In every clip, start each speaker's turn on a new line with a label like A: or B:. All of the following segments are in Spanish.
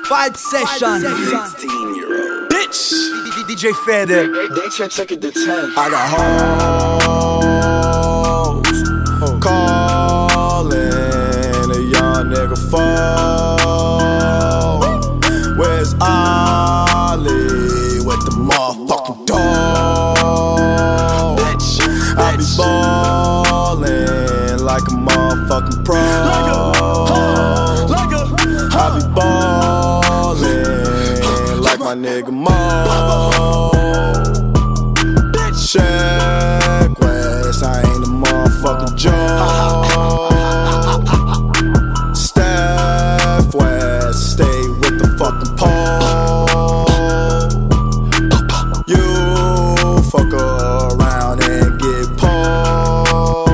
A: Vibe session.
B: 16-year-old
A: Bitch. DJ Fede.
B: They check it to 10.
C: I got hoes calling a young nigga phone. Where's Ollie with the motherfucking dog? I be ballin' like a motherfucking pro. I be ballin' like my nigga Mo. Check West, I ain't a motherfucking Joe. Steph West, stay with the fucking pole. You fuck around and get pulled.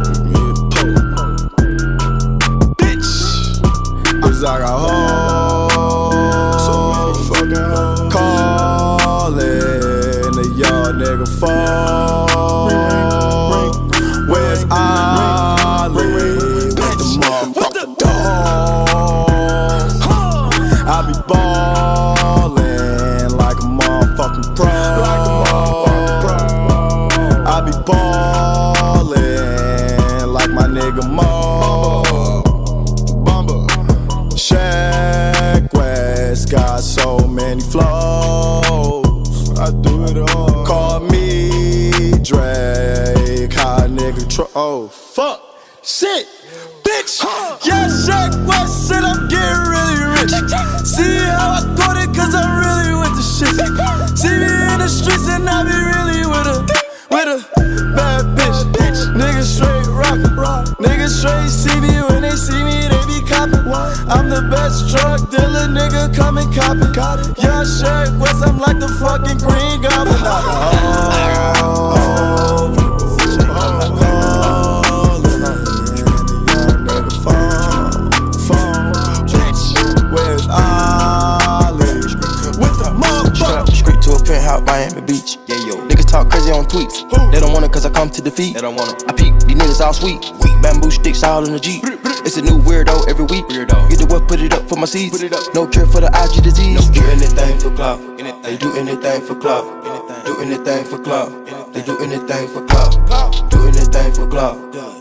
C: Bitch, 'cause I got hoes calling a young nigga phone. Where's Ollie with the motherfucking dog? I be ballin' like a motherfucking pro. I be ballin' like my nigga Mo. Shaq West got so many flows. I do it all. Call me Drake, high nigga oh, fuck, shit, bitch. Yeah, Shaq West said I'm getting really rich. See how I got it, 'cause I'm really with the shit. See me in the streets and I be really with a bad bitch. Niggas straight rockin', niggas straight see me when they see me, they be coppin'. I'm the best drug dealer, nigga, come and cop it. Yeah, Shaq West, I'm like the fucking Green Goblin. Where's Ollie with the motherfucker?
D: Street to a penthouse, Miami Beach. Yeah, yo. Niggas talk crazy on tweets. They don't want it 'cause I come to defeat. They don't want it. I peep, these niggas all sweet. Bamboo sticks all in the Jeep. It's a new weirdo every week. Get the what, put it up for my seeds. No cure for the IG disease. Do anything for clout. They do anything for clout. Do anything for clout. They do anything for clout. Do anything for clout.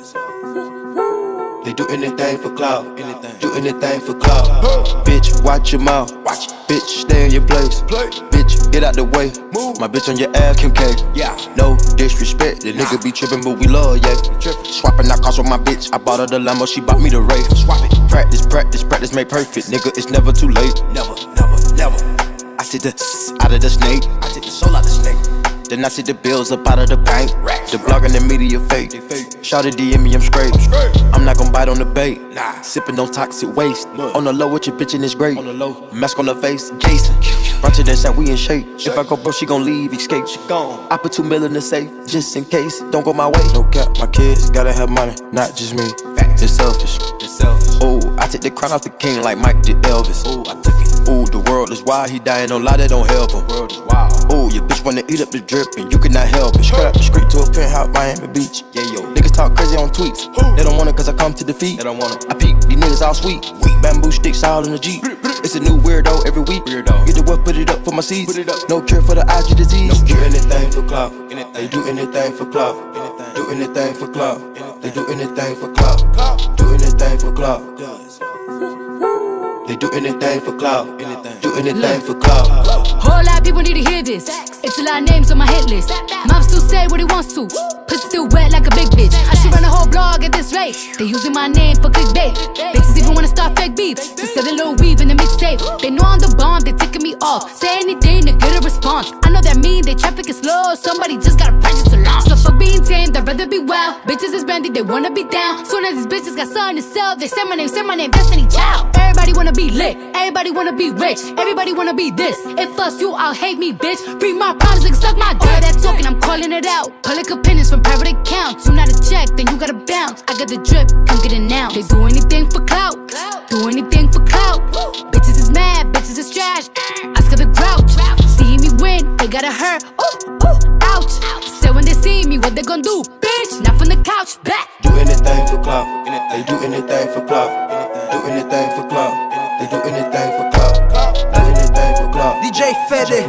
D: They do anything for clout. Do anything for clout. Bitch, watch your mouth. Bitch, stay in your place. Bitch, get out the way. My bitch on your ass, Kim K. No disrespect, the nigga be trippin', but we love, yeah. Swappin' out cars with my bitch. I bought her the Lambo, she bought me the Wraith. Swap it. Practice, practice, practice, make perfect. Nigga, it's never too late. Never, never, never. I take the out of the snake. I take the soul out the snake. Then I see the bills up out of the bank. The blog and the media fake. Shawty DM me, I'm straight. I'm not gon' bite on the bait. Sippin' on toxic waste. On the low with your bitch and it's great. Mask on the face, Jason. Ratchet and sound, we in shape. If I go bro, she gon' leave, escape. She gone. I put $2 million in the safe, just in case. Don't go my way. No cap, my kids gotta have money, not just me. It's selfish. Ooh, I take the crown off the king like Mike did Elvis. Ooh, I took it. Ooh, the world is wild, he dying, don't lie, that don't help him. Ooh, your bitch wanna eat up the drip and you cannot help it. Straight up the street to a penthouse, Miami Beach. Yeah, yo. Niggas talk crazy on tweets. They don't want it 'cause I come to defeat. They don't want it. I peep, these niggas all sweet. Bamboo sticks all in the Jeep. It's a new weirdo every week. Get the what, put it up for my seeds. No cure for the IG disease. Do anything for clout. They do anything for clout. Do anything for clout. They do anything for clout. Do anything for clout. They do anything for clout. Do anything for clout.
E: Whole lot of people need to hear this. It's a lot of names on my hit list. Mom still say what he wants to. Pussy still wet like a big bitch. I should run a whole blog at this rate. They using my name for clickbait. Bitches even wanna start fake beef. Just get a little weave in the mixtape. They know I'm the bomb, they ticking me off. Say anything to get a response. I know that mean they traffic is slow. Somebody just gotta practice to launch. So for being tame, I'd rather be wild. Bitches is brandy, they wanna be down. Soon as these bitches got something to sell, they say my name, Destiny Child. Everybody wanna be lit, everybody wanna be rich, everybody wanna be this. If us you, I'll hate me, bitch. Free my problems and suck my dick. All that talking, I'm calling it out. Public opinions from private accounts. You not a check, then you gotta bounce. I got the drip, come get it now. They do anything for clout, do anything for clout. Bitches is mad, bitches is trash. Ask her the grouch. See me win, they gotta hurt. Ooh, ooh, ouch. So when they see me, what they gon' do? Bitch, not from the couch, back.
D: Do anything for clout. They do anything for clout. Do anything for clout. They do anything for clout. clout.
A: DJ Fede.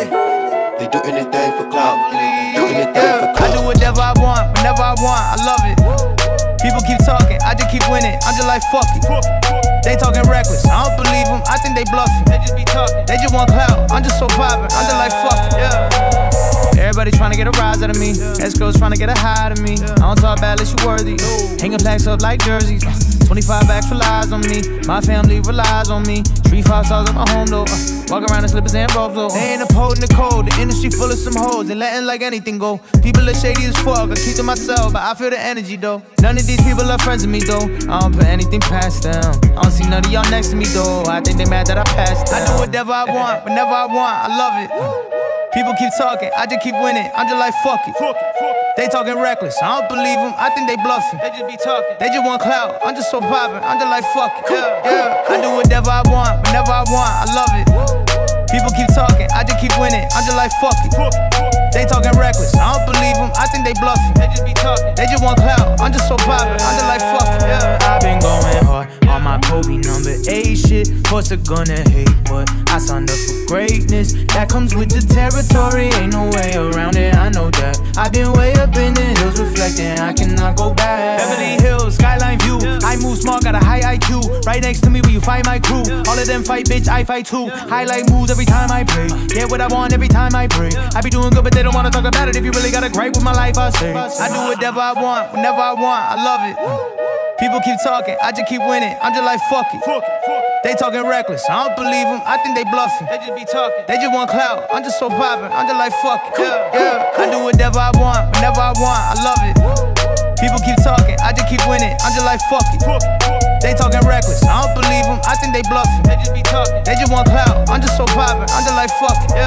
D: They do anything for clout. Do anything for clout.
F: I do whatever I want, whenever I want, I love it. People keep talking, I just keep winning. I'm just like, fuck it. They talking reckless, I don't believe them, I think they bluffing. They just be talking, they just want clout. I'm just so poppin', I'm just like, fuck it. Everybody tryna get a rise out of me. Escrows tryna get a high out of me. I don't talk bad unless you worthy. Hanging plaques up like jerseys. 25 backs relies on me. My family relies on me. 3-5 stars at my home though. Walk around in slippers and robes though. They ain't upholding the code. The industry full of some hoes. They letting like anything go. People are shady as fuck. I keep to myself, but I feel the energy though. None of these people are friends with me though. I don't put anything past them. I don't see none of y'all next to me though. I think they mad that I passed them. I do whatever I want, whenever I want. I love it. People keep talking, I just keep winning. I'm just like, fuck it. They talking reckless, I don't believe them, I think they bluffing. They just be talking, they just want clout. I'm just so poppin', I'm just like, fuck it. I do whatever I want, whenever I want, I love it. People keep talking, I just keep winning. I'm just like, fuck it. They talking reckless, I don't believe them, I think they bluffing. They just be talking, they just want clout. I'm just so poppin', I'm just like, fuck it. I've been going hard on my Kobe number 8 shit. Course they're gonna hate, but I signed up for greatness. That comes with the territory, ain't no way around it, I know that. I've been way up in the hills reflecting, I cannot go back. Beverly Hills, skyline view. I move smart, got a high IQ. Right next to me where you find my crew. All of them fight, bitch, I fight too. Highlight moves every time I pray. Get what I want every time I pray. I be doing good, but they don't wanna talk about it. If you really got a gripe with my life, I say I do whatever I want, whenever I want, I love it. People keep talking, I just keep winning. I'm just like, fuck it. They talking reckless, I don't believe them, I think they bluffing. They just be talking, they just want clout. I'm just so poppin', I'm just like, fuck it. I do whatever I want, whenever I want, I love it. People keep talking, I just keep winning. I'm just like, fuck it. They talking reckless, I don't believe them, I think they bluffing. They just be talking, they just want clout. I'm just so poppin', I'm just like, fuck it.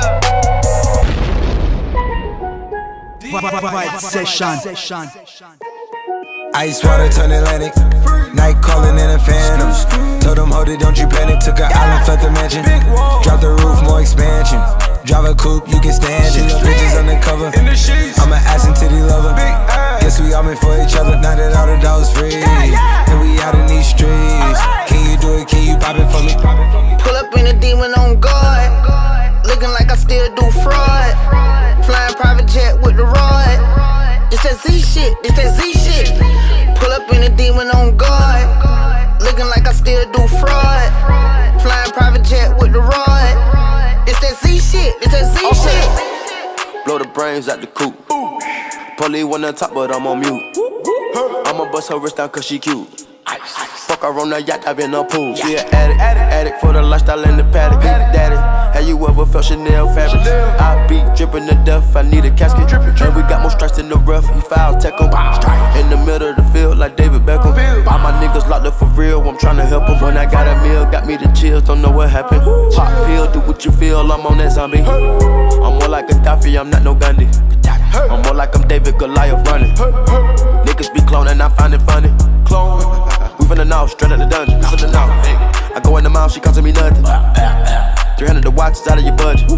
A: Vibe Session.
G: Ice water turn Atlantic. Night calling in a phantom. Told them, hold it, don't you panic. Took an island, left the mansion. Drop the roof, more expansion. Drive a coupe, you can stand it. Bridges undercover. I'm an ass and titty lover. Guess we all meant for each other. Now that all the dogs free, and we out in these streets. Can you do it? Can you pop it for me?
H: Pull up in a demon on guard. Looking like I still do fraud. Flying private jet with the rod. It's that Z shit, it's that Z shit. Pull up in a demon on guard. Looking like I still do fraud. Flying private jet with the rod. It's that Z shit, it's that Z shit.
D: Blow the brains out the coop. Police wanna talk, but I'm on mute. I'ma bust her wrist down cause she cute. Fuck her on the yacht, I've been a pool. She an addict for the lifestyle in the paddock. Daddy, have you ever felt Chanel fabric? I be dripping to death, I need a casket. And we got more strikes in the rough, he foul tech em. In the middle of the field like David Beckham. All my niggas locked up for real, I'm tryna help them. When I got a meal, got me the chills, don't know what happened. Pop pill, do what you feel, I'm on that zombie. I'm more like Gaddafi, I'm not no Gandhi. I'm more like I'm David Goliath running. Niggas be cloning, I find it funny. Clone. We finna know, straight out the dungeon. Finna know. I go in the mouth, she costing me nothing. 300 the watch is out of your budget.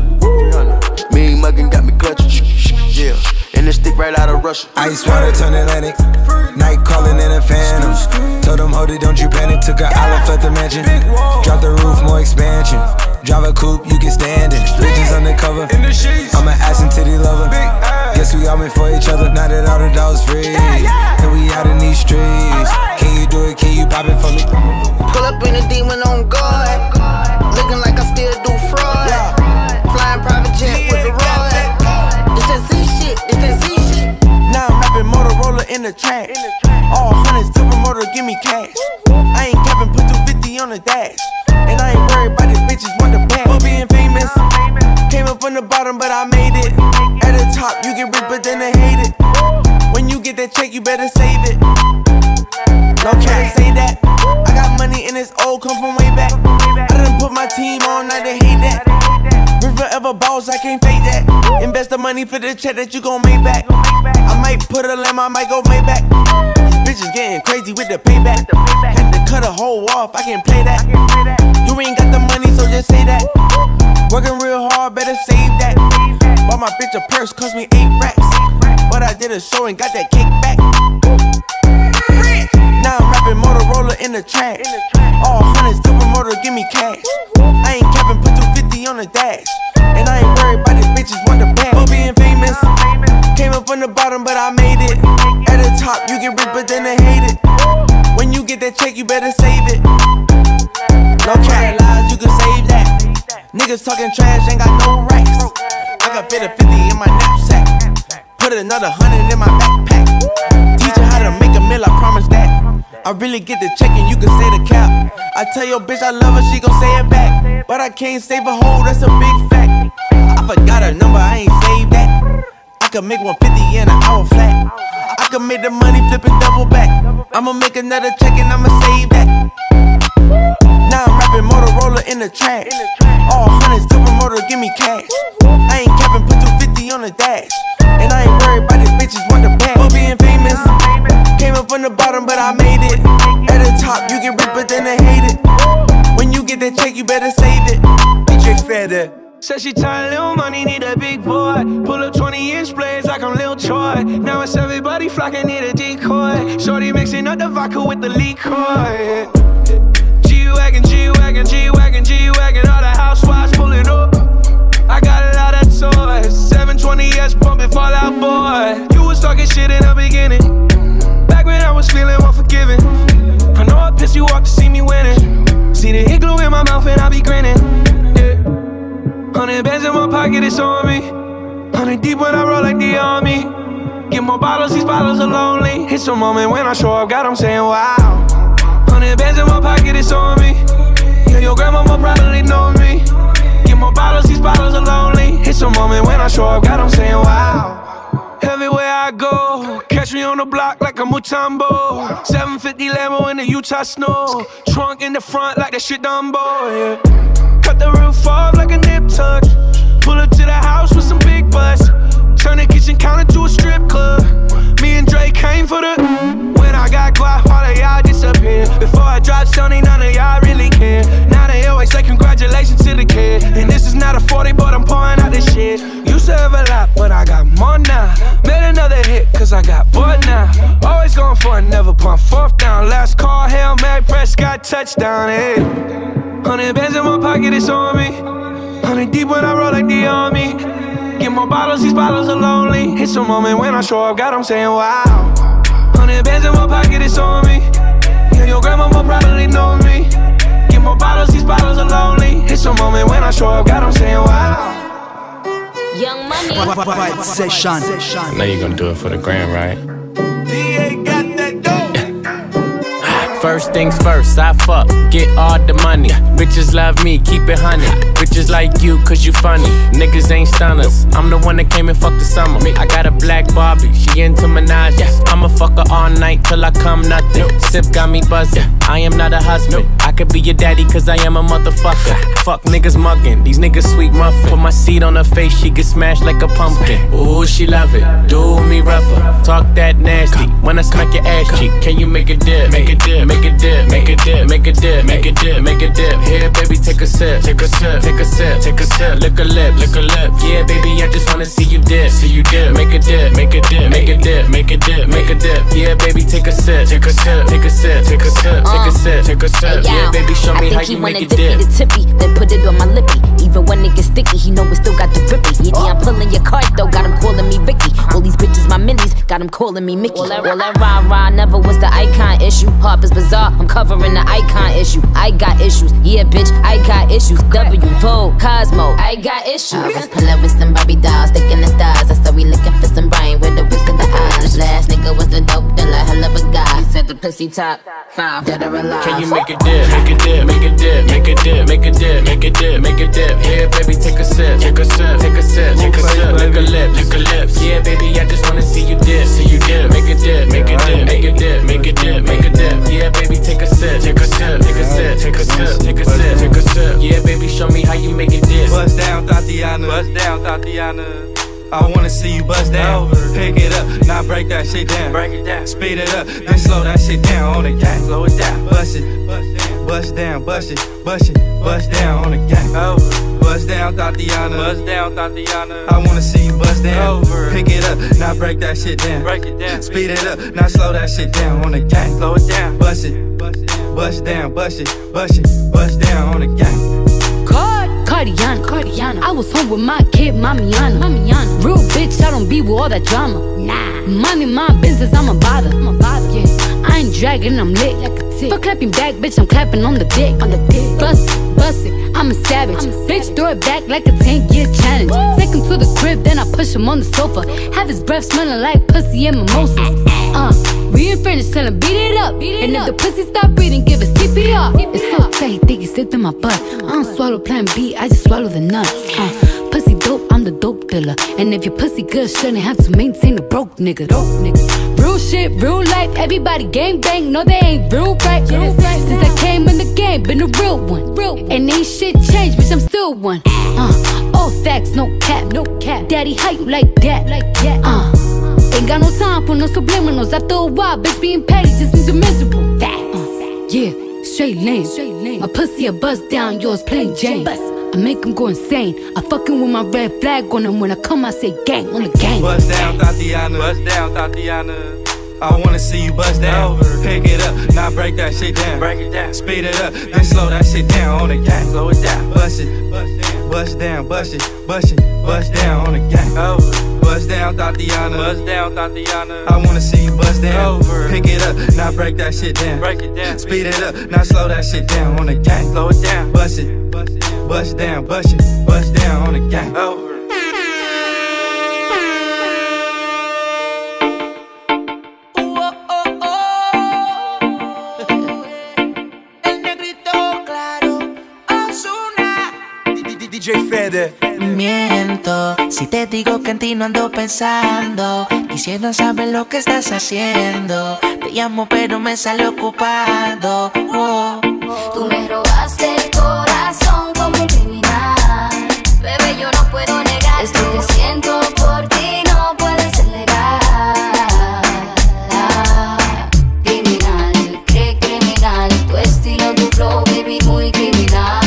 D: Mean muggin' got me clutching. Yeah, and this stick right out of Russia.
G: Ice water turn Atlantic. Night calling in a phantom. Told them, hold it, don't you panic. Took an island, left the mansion. Drop the roof, more expansion. Drive a coupe, you can stand it. Bridges undercover. I'm an ass and titty lover. Guess we all meant for each other. Now that all the dogs free, and we out in these streets. Can you do it? Can you pop it for me?
H: Pull up in a demon on guard. Looking like I still do fraud. Flying private jet with the rod. It's that Z shit, it's that Z shit.
I: Now I'm rapping Motorola in the trash. All hundreds, supermotor, give me cash. I ain't capping, put 250 on the dash. And I ain't worried about these bitches want the bag. For being famous, came up from the bottom, but I made it. At the top, you get rich, but then they hate it. When you get that check, you better save it. No can't say that. I got money and it's old, come from way back. I done put my team on, now they hate that. We're forever boss, I can't fake that. Invest the money for the check that you gon' make back. I might put a lamb, I might go Maybach. Bitches getting crazy with the payback. Had to cut a hole off, I can't play that. You ain't got the money, so just say that. Working real hard, better save that. Bought my bitch a purse, cost me 8 racks. But I did a show and got that kick back. Now I'm rapping Motorola in the trash. All hundreds, supermotor, give me cash. I ain't capping, put 250 on the dash. Niggas talking trash, ain't got no racks. I can fit a 50 in my knapsack. Put another 100 in my backpack. Teach her how to make a meal, I promise that. I really get the check and you can say the cap. I tell your bitch I love her, she gon' say it back. But I can't save a hoe, that's a big fact. I forgot her number, I ain't saved that. I could make 150 in an hour flat. I could make the money flip and double back. I'ma make another check and I'ma save that. Now I'm rapping Motorola in the trash. All hundreds to promoter, give me cash. I ain't capping, put 250 on the dash. And I ain't worried about these bitches want the bag. For being famous, came up from the bottom but I made it. At the top you get rich but then they hate it. When you get that check you better save it. DJ Feder.
J: Said she tired, little money, need a big boy. Pull up 20-inch blades like I'm Lil Troy. Now it's everybody flocking, need a decoy. Shorty mixing up the vodka with the liquor. G-Wagon, G-Wagon, G-Wagon, G-Wagon. All the housewives pulling up. I got a lot of toys. 720S pumping Fall Out Boy. You was talking shit in the beginning. Back when I was feeling unforgiving. I know I pissed you off to see me winning. See the igloo in my mouth and I be grinning. 100 bands in my pocket, it's on me. 100 deep when I roll like the army. Get more bottles, these bottles are lonely. It's a moment when I show up, God, I'm saying wow. 100 bands in my pocket, it's on me. Yeah, your grandma will probably know me. Get more bottles, these bottles are lonely. It's a moment when I show up, God, I'm saying wow. Everywhere I go, catch me on the block like a Mutombo. 750 Lambo in the Utah snow. Trunk in the front like that shit Dumbo, yeah. Cut the roof off like a nip tuck. Pull up to the house with some big butts. Turn the kitchen counter to a strip club. Me and Drake came for the. When I got guap, all of y'all disappeared. Before I dropped Sony, none of y'all really care. Now they always say congratulations to the kid. And this is not a 40, but I'm pouring out this shit. Used to have a lot, but I got more now. Made another hit, cause I got bored now. Always going for it, never pump fourth down. Last call, Hail Mary, Prescott, touchdown, hey. 100 bands in my pocket, it's on me. 100 deep when I roll like the army. Get more bottles, these bottles are lonely. It's a moment when I show up, God, I'm saying wow. 100 bands in my pocket, it's on me. Yeah, your grandma will probably know me. Get more bottles, these bottles are lonely. It's a moment when I show up, God, I'm saying wow.
E: Young Money.
A: Vibe Session.
K: I know you're gonna do it for the gram, right?
I: DA got that dope.
K: First things first, I fuck, get all the money. Bitches love me, keep it honey. Bitches like you, cause you funny. Niggas ain't stunners. I'm the one that came and fucked the summer. I got a black Barbie, she into Minaj. I'ma fuck her all night till I come nothing. Sip got me buzzing, I am not a husband. I could be your daddy cause I am a motherfucker. Fuck niggas mugging, these niggas sweet muffin. Put my seed on her face, she get smashed like a pumpkin. Ooh, she love it, do me rougher. Talk that nasty, when I smack your ass cheek. Can you make a dip, make a dip? Make a dip, make a dip, make a dip, make a dip, make a dip. Here, baby, take a sip, take a sip, take a sip, take a sip. Lick a lip, lick a lip. Yeah, baby, I just wanna see you dip, see you dip. Make a dip, make a dip, make a dip, make a dip, make a dip. Yeah, baby, take a sip, take a sip, take a sip, take a sip, take a sip, take a sip. Yeah, baby, show me how you make a dip.
E: The tippy, then put it on my lippy. Even when it gets sticky, he know it still got the grippy. Yeah, I'm pulling your card though, got him calling me Ricky. All these bitches my minis, got him calling me Mickey. All that rah-rah never was the icon issue. Harper's Bazaar, I'm covering the icon issue. I got issues, yeah bitch, I got issues. W, Vogue, Cosmo, I got issues. I was pulling with some Barbie dolls, sticking the stars. I said we looking for some brain with the whips in the eyes. Last nigga was the dope dealer, hell of a guy. He said the pussy top 5, dead or alive.
K: Can you make a dip, make a dip, make a dip, make a dip, make a dip, make a dip, make a dip. Here, baby, take a sip, take a sip, take a sip, take a sip. Lick a lip, lick a lips. Yeah, baby, I just wanna see you dip, see you dip. Make a dip, make a dip, make a dip, make a dip, make a dip. Yeah, baby, take a sip, take a sip, take a sip, take a sip, take a sip, take a sip. Yeah, baby, show me how you make it dip.
J: Bust down, Tatiana. Bust down, Tatiana. I wanna see you bust down. Pick it up, now break that shit down. Break it down. Speed it up, then slow that shit down on the gang. Slow it down. Bust it, bust down, bust it, bust it, bust down on the gang. Bust down, Tatiana. Bust down, Tatiana. I wanna see you bust down. Pick it up, now break that shit down. Break it down. Speed it up, now slow that shit down on the gang. Slow it down. Bust it, bust down, bust it, bust it, bust down on the gang.
E: Cardiana. I was home with my kid, Mamiana. Real bitch, I don't be with all that drama. Nah. Money, my business, I'm a bother. Yeah. I ain't dragging, I'm lit like a tick. For clapping back, bitch, I'm clapping on the dick. Bust it, I'm a savage. Bitch, throw it back like a 10-year challenge. Take him to the crib, then I push him on the sofa. Have his breath smelling like pussy and mimosas. We ain't finished, tell him beat it up. And if the pussy stop breathing, give it CPR. It's so tight, he think he slipped in my butt. I don't swallow plan B, I just swallow the nuts. Pussy dope, I'm the dope dealer. And if your pussy good, shouldn't have to maintain a broke nigga. Real shit, real life, everybody gang bang. No, they ain't real right. Since I came in the game, been a real one. And ain't shit changed, bitch, I'm still one. All facts, no cap. Daddy, how you like that? Ain't got no time for no subliminals. After a while, bitch, being petty just means you're miserable. Yeah, straight lane. My pussy a bust down, yours plain Jane. I make him go insane. I fucking with my red flag on him. When I come, I say gang on the gang.
L: Bust down, Tatiana. Bust down, Tatiana. I wanna see you bust down. Pick it up, now break that shit down. Break it down. Speed it up, then slow that shit down on the gang. Slow it down. Bust it, bust down, bust it, bust down on the gang. Bust down, Tatiana. Bust down, Tatiana. I wanna see you bust down. Pick it up, now break that shit down. Break it down. Speed it up, now slow that shit down on the gang. Slow it down. Bust it, bust down, bust down on the gang.
A: DJ Fede.
M: Miento si te digo que en ti no ando pensando. Quisiera saber lo que estás haciendo. Te llamo pero me sale ocupado.
N: Tú me robaste el corazón como un criminal. Bebé, yo no puedo negar esto que siento por ti, no puede ser legal. Criminal, qué criminal. Tu estilo, tu flow, baby, muy criminal.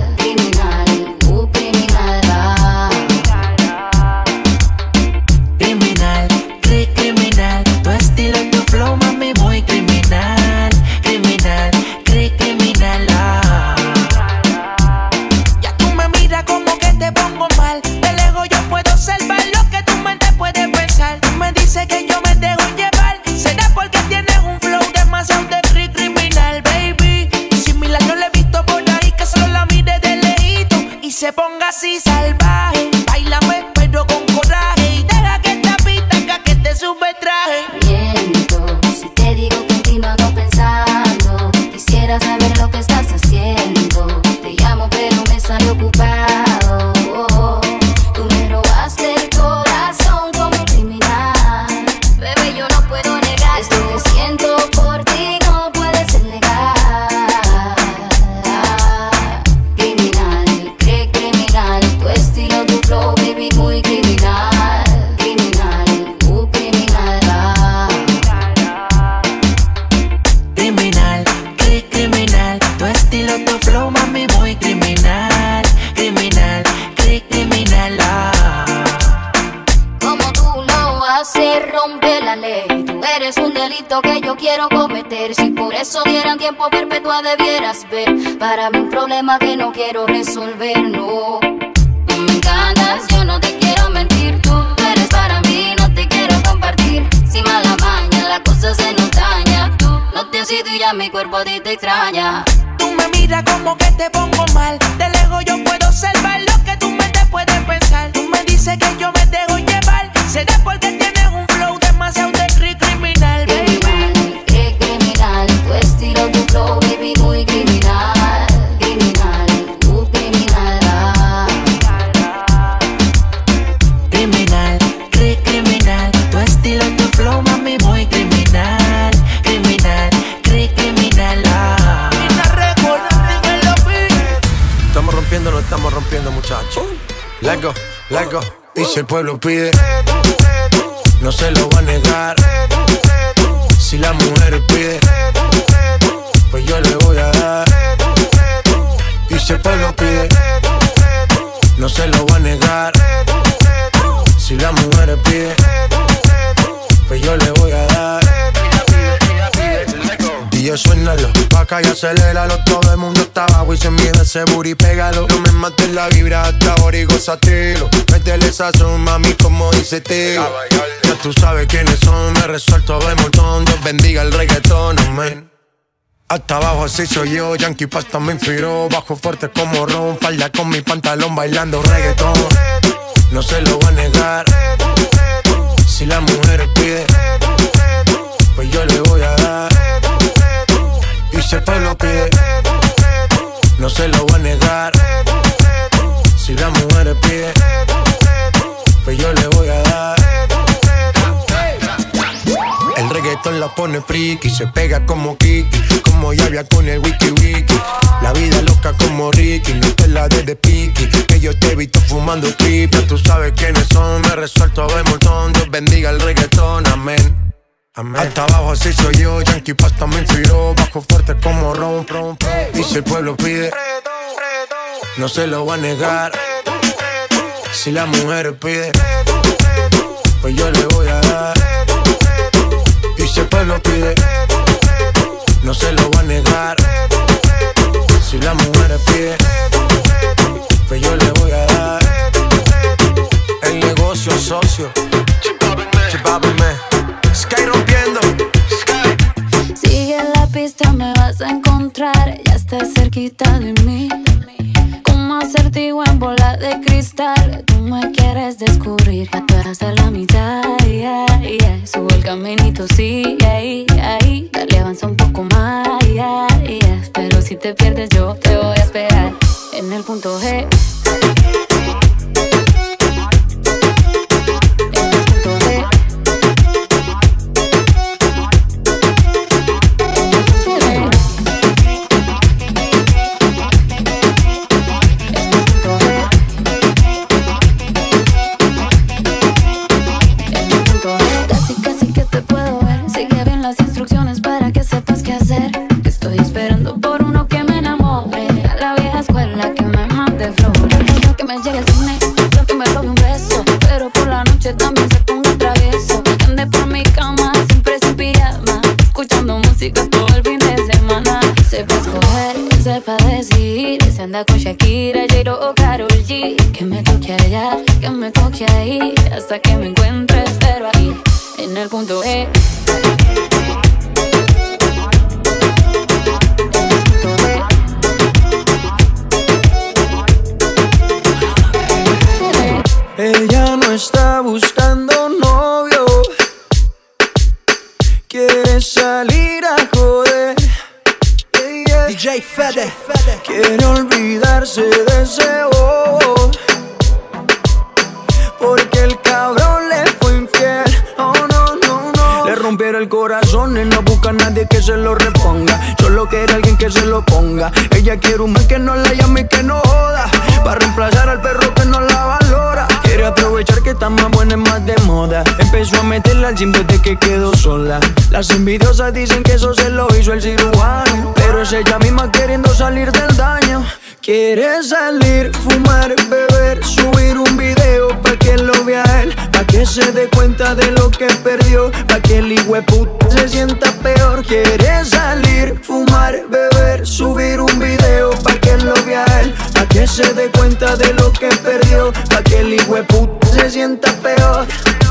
M: Se ponga así salvaje, bailame pero con coraje y deja que esta pista acá que te sube el traje.
N: Miento si te digo que en ti no ando pensando. Quisiera saber lo que estás haciendo. Te llamo pero me sale ocupado. Tú me robaste el corazón como un criminal. Bebé, yo no puedo negar esto que siento por ti, no puede ser legal. Tu estilo, tu flow, baby, muy criminal. Criminal, criminal.
M: Criminal, criminal. Tu estilo, tu flow, mami, muy criminal. Criminal, criminal.
N: Como tú lo haces, rompe la ley. Tú eres un delito que yo quiero cometer. Si por eso dieran tiempo perpetua debieras ver. Para mí un problema que no quiero resolver, no. Me encantas, yo no te quiero mentir. Tú eres para mí, no te quiero compartir. Si mala maña, la cosa se nos daña. Tú no te has ido y ya mi cuerpo a ti te extraña.
M: Tú me miras como que te pongo mal. De lejos yo puedo observar lo que tu mente puede pensar. Tú me dices que yo me dejo llevar. Será porque tienes un flow demasiado de criminal, baby.
N: Criminal, tu estilo, tu flow, baby, muy criminal. Criminal, criminal.
M: Criminal, tu estilo, tu flow, mami, muy criminal. Criminal, criminal.
G: Estamos rompiendo, no estamos rompiendo, muchachos. Let's go, let's go. Y si el pueblo pide, no se lo va a negar. Si la mujer pide, pues yo le voy a dar. Y si el pueblo pide, no se lo va a negar. Si la mujer pide, pues yo le voy a dar. DJ, suénalo, pa' acá y aceléralo. Todo el mundo está abajo y se mide ese booty, pégalo. No me mates la vibra hasta ahora y gózatelo. Métele sazón, mami, como dice Teo. Ya tú sabes quiénes son, me resuelto de montón. Dios bendiga el reggaetón, amén.
O: Hasta abajo así soy yo, Yankee Pasta me inspiró. Bajo fuerte como ron, falda con mi pantalón bailando reggaetón. No se lo voy a negar, si la mujer pide, pues yo le voy a dar. Y si el pueblo pide, no se lo voy a negar, si la mujer pide, pues yo le voy a dar. El reggaetón la pone friki, se pega como Kiki, como Yavia con el wiki wiki. La vida loca como Ricky, no te la des de piqui, que yo te he visto fumando triple. Tú sabes quiénes son, me resuelto a ver montón. Dios bendiga el reggaetón, amén. Amén. Hasta abajo así soy yo, Yankee Pasta me inspiró. Bajo fuerte como ron, y si el pueblo pide, no se lo va a negar, si la mujer pide, pues yo le voy a dar. Y si el pueblo pide, no se lo va a negar, si la mujer pide, pues yo le voy a dar. El negocio socio, chipábeme, Sky rompiendo.
P: Sigue la pista, me vas a encontrar, ya estás cerquita de mí. Como acertijo en bola de cristal, tú me quieres descubrir, ya tú eras de la mitad, yeah, yeah. Sube el caminito, sí, ahí, ahí, dale avanza un poco más, yeah, yeah. Pero si te pierdes yo te voy a esperar en el punto G. Estoy esperando por uno que me enamore, a la vieja escuela que me mande flores, que me llegue el cine, que me robe un beso, pero por la noche también se ponga travieso, que ande por mi cama siempre sin pijama, escuchando música todo el fin de semana. Sepa escoger, sepa decidir, se anda con Shakira, J-Lo o Karol G, que me toque allá, que me toque ahí, hasta que me encuentre, pero ahí, en el punto E.
Q: Ella no está buscando novio, quiere salir a joder, yeah, yeah. DJ Fede quiere olvidarse de ese bobo, porque el cabrón le fue infiel. Oh no, no, no. Le rompieron el corazón y no busca a nadie que se lo reponga, solo quiere alguien que se lo ponga. Ella quiere un man que no la llame y que no joda, para reemplazar al perro que no la valora. Quiere aprovechar que está más buena y más de moda, empezó a meterla al gym desde que quedó sola. Las envidiosas dicen que eso se lo hizo el cirujano, pero es ella misma queriendo salir del daño. Quiere salir, fumar, beber, subir un video pa' que lo vea él, pa' que se dé cuenta de lo que perdió, pa' que el hijueputa se sienta peor. Quiere salir, fumar, beber, subir un video pa' que lo vea él, pa' que se dé cuenta de lo que perdió, pa' que el hijueputa se sienta peor.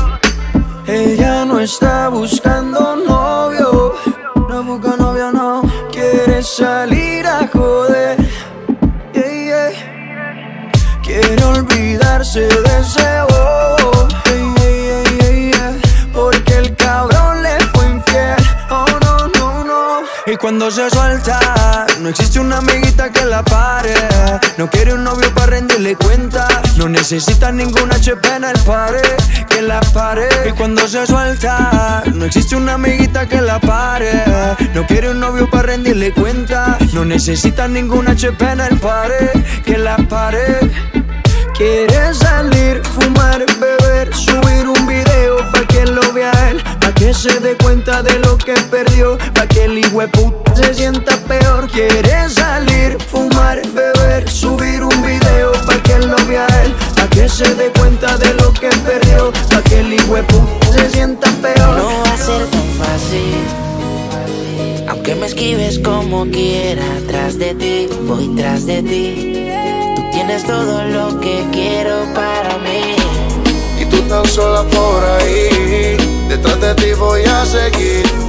Q: Ella no está buscando novio, no busca novio, no. Quiere salir a joder, yeah, yeah. Quiere olvidarse de ese bobo, yeah, yeah, yeah, yeah. Porque el cabrón le fue infiel. Oh no, no, no. Y cuando se suelta, no existe una amiguita que la pare. No quiere un novio para rendirle cuenta, no necesita ninguna HP en el pare, que la pare. Y cuando se suelta, no existe una amiguita que la pare. No quiere un novio para rendirle cuenta, no necesita ninguna HP en el pare, que la pare. Quiere salir, fumar, beber, subir un video pa' que lo vea él, pa' que se dé cuenta de lo que perdió, pa' que el hijueputa se sienta peor. Quiere salir, fumar, beber, subir un video pa' que lo vea él, pa' que se dé cuenta de lo que perdió, pa' que el hijueputa se sienta peor.
M: No va a ser tan fácil, aunque me esquives como quiera. Tras de ti, voy tras de ti. Tienes todo lo que quiero para mí,
C: y tú tan sola por ahí. Detrás de ti voy a seguir. Yo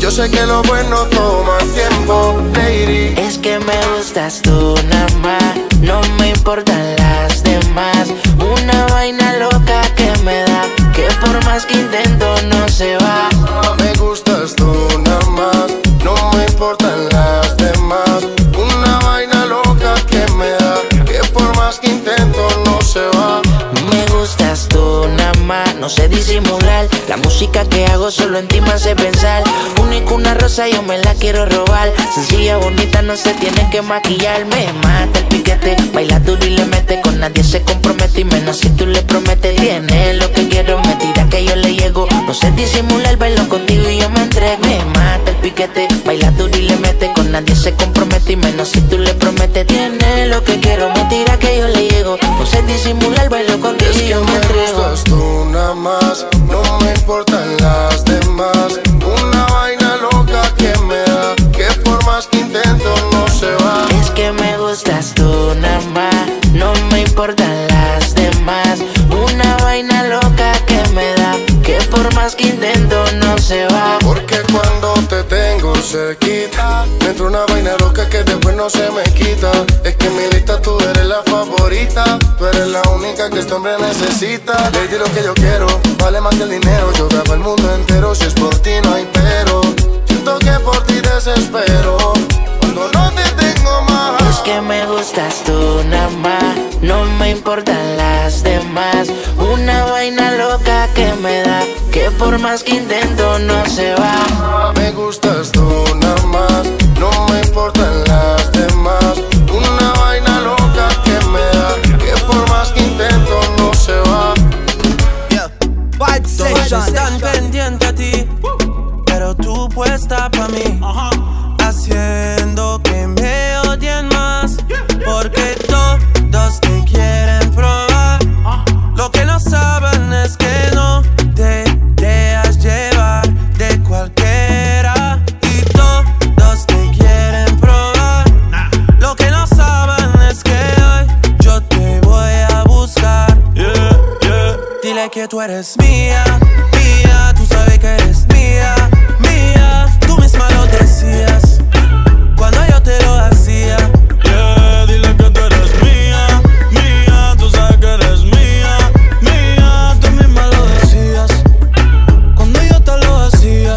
C: Yo sé que lo bueno toma tiempo, lady.
M: Es que me gustas tú nada más, no me importan las demás. Una vaina loca que me da, que por más que intento no se va.
C: Me gustas tú nada más, no me importan las demás. Una vaina loca que me da, que por más que intento no se va.
M: Me gustas tú nada más, no sé disimular. La música que hago solo en ti me hace pensar. Única una rosa yo me la quiero robar. Sencilla, bonita, no se tiene que maquillar. Me mata el piquete, baila duro y le mete. Con nadie se compromete y menos si tú le prometes. Tiene lo que quiero, me tira que yo le llego. No sé disimular, bailo contigo y yo me entrego. Me mata el piquete, baila duro y le mete. Con nadie se compromete y menos si tú le prometes. Tiene lo que quiero, me tira que yo le llego. No sé disimular, bailo contigo y yo me entrego.
C: Me gustas tú nada más, no me importan las demás. Una vaina loca que me da, que por más que intento no se va.
M: Es que me gustas tú nada más, no me importan las demás. Una vaina loca que me da, que por más que intento no se va.
C: Porque cuando te tengo cerquita, me entra una vaina loca que después no se me quita. Es que en mi lista tú eres la favorita, tú eres la única que este hombre necesita. Lady, lo que yo quiero vale más que el dinero. Yo grabo el mundo entero, si es por ti no hay pero. Siento que por ti desespero cuando no te tengo más.
M: Es que me gustas tú nada más, no me importan las demás. Una vaina loca que me da, que por más que intento no se va.
C: Me gustas tú nada más, no me importan las demás. Una vaina loca que me da, que por más que intento no se va.
I: Todos están pendientes a ti, pero tú puesta pa' mí, haciendo que me odien más, porque todos te quieren probar. Lo que no saben es que no te dejas llevar de cualquiera, y todos te quieren probar. Lo que no saben es que hoy yo te voy a buscar. Dile que tú eres mía, mía, tú sabes que eres mía, mía. Tú misma lo decías cuando yo te lo hacía. Dile que tú eres mía, mía, tú sabes que eres mía, mía. Tú misma lo decías cuando yo te lo hacía.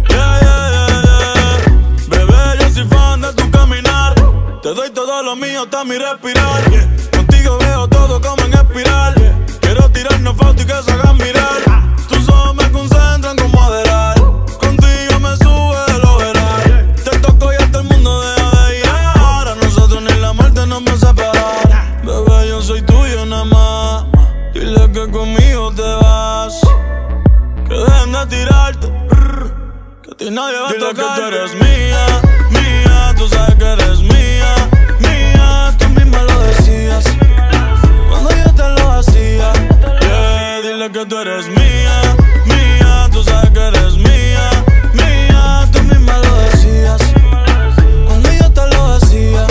I: Bebé, yo soy fan de tu caminar. Te doy todo lo mío hasta mi respirar. Contigo veo todo como en espiral. Quiero tirarnos fotos y que se hagan mirar. Tus ojos me concentran como Adderall. Contigo me sube de lo veral. Te toco y hasta el mundo deja de llegar. A nosotros ni la muerte nos va a separar. Bebé, yo soy tuyo nada más. Dile que conmigo te vas. Que dejen de tirarte, que a ti nadie va a tocar. Dile que tú eres mía, mía. Tú sabes que eres mía, mía. Tú misma lo decías cuando yo te lo hacía. Dile que tú eres mía, mía. Tú sabes que eres mía, mía. Tú misma lo decías cuando yo te lo hacía.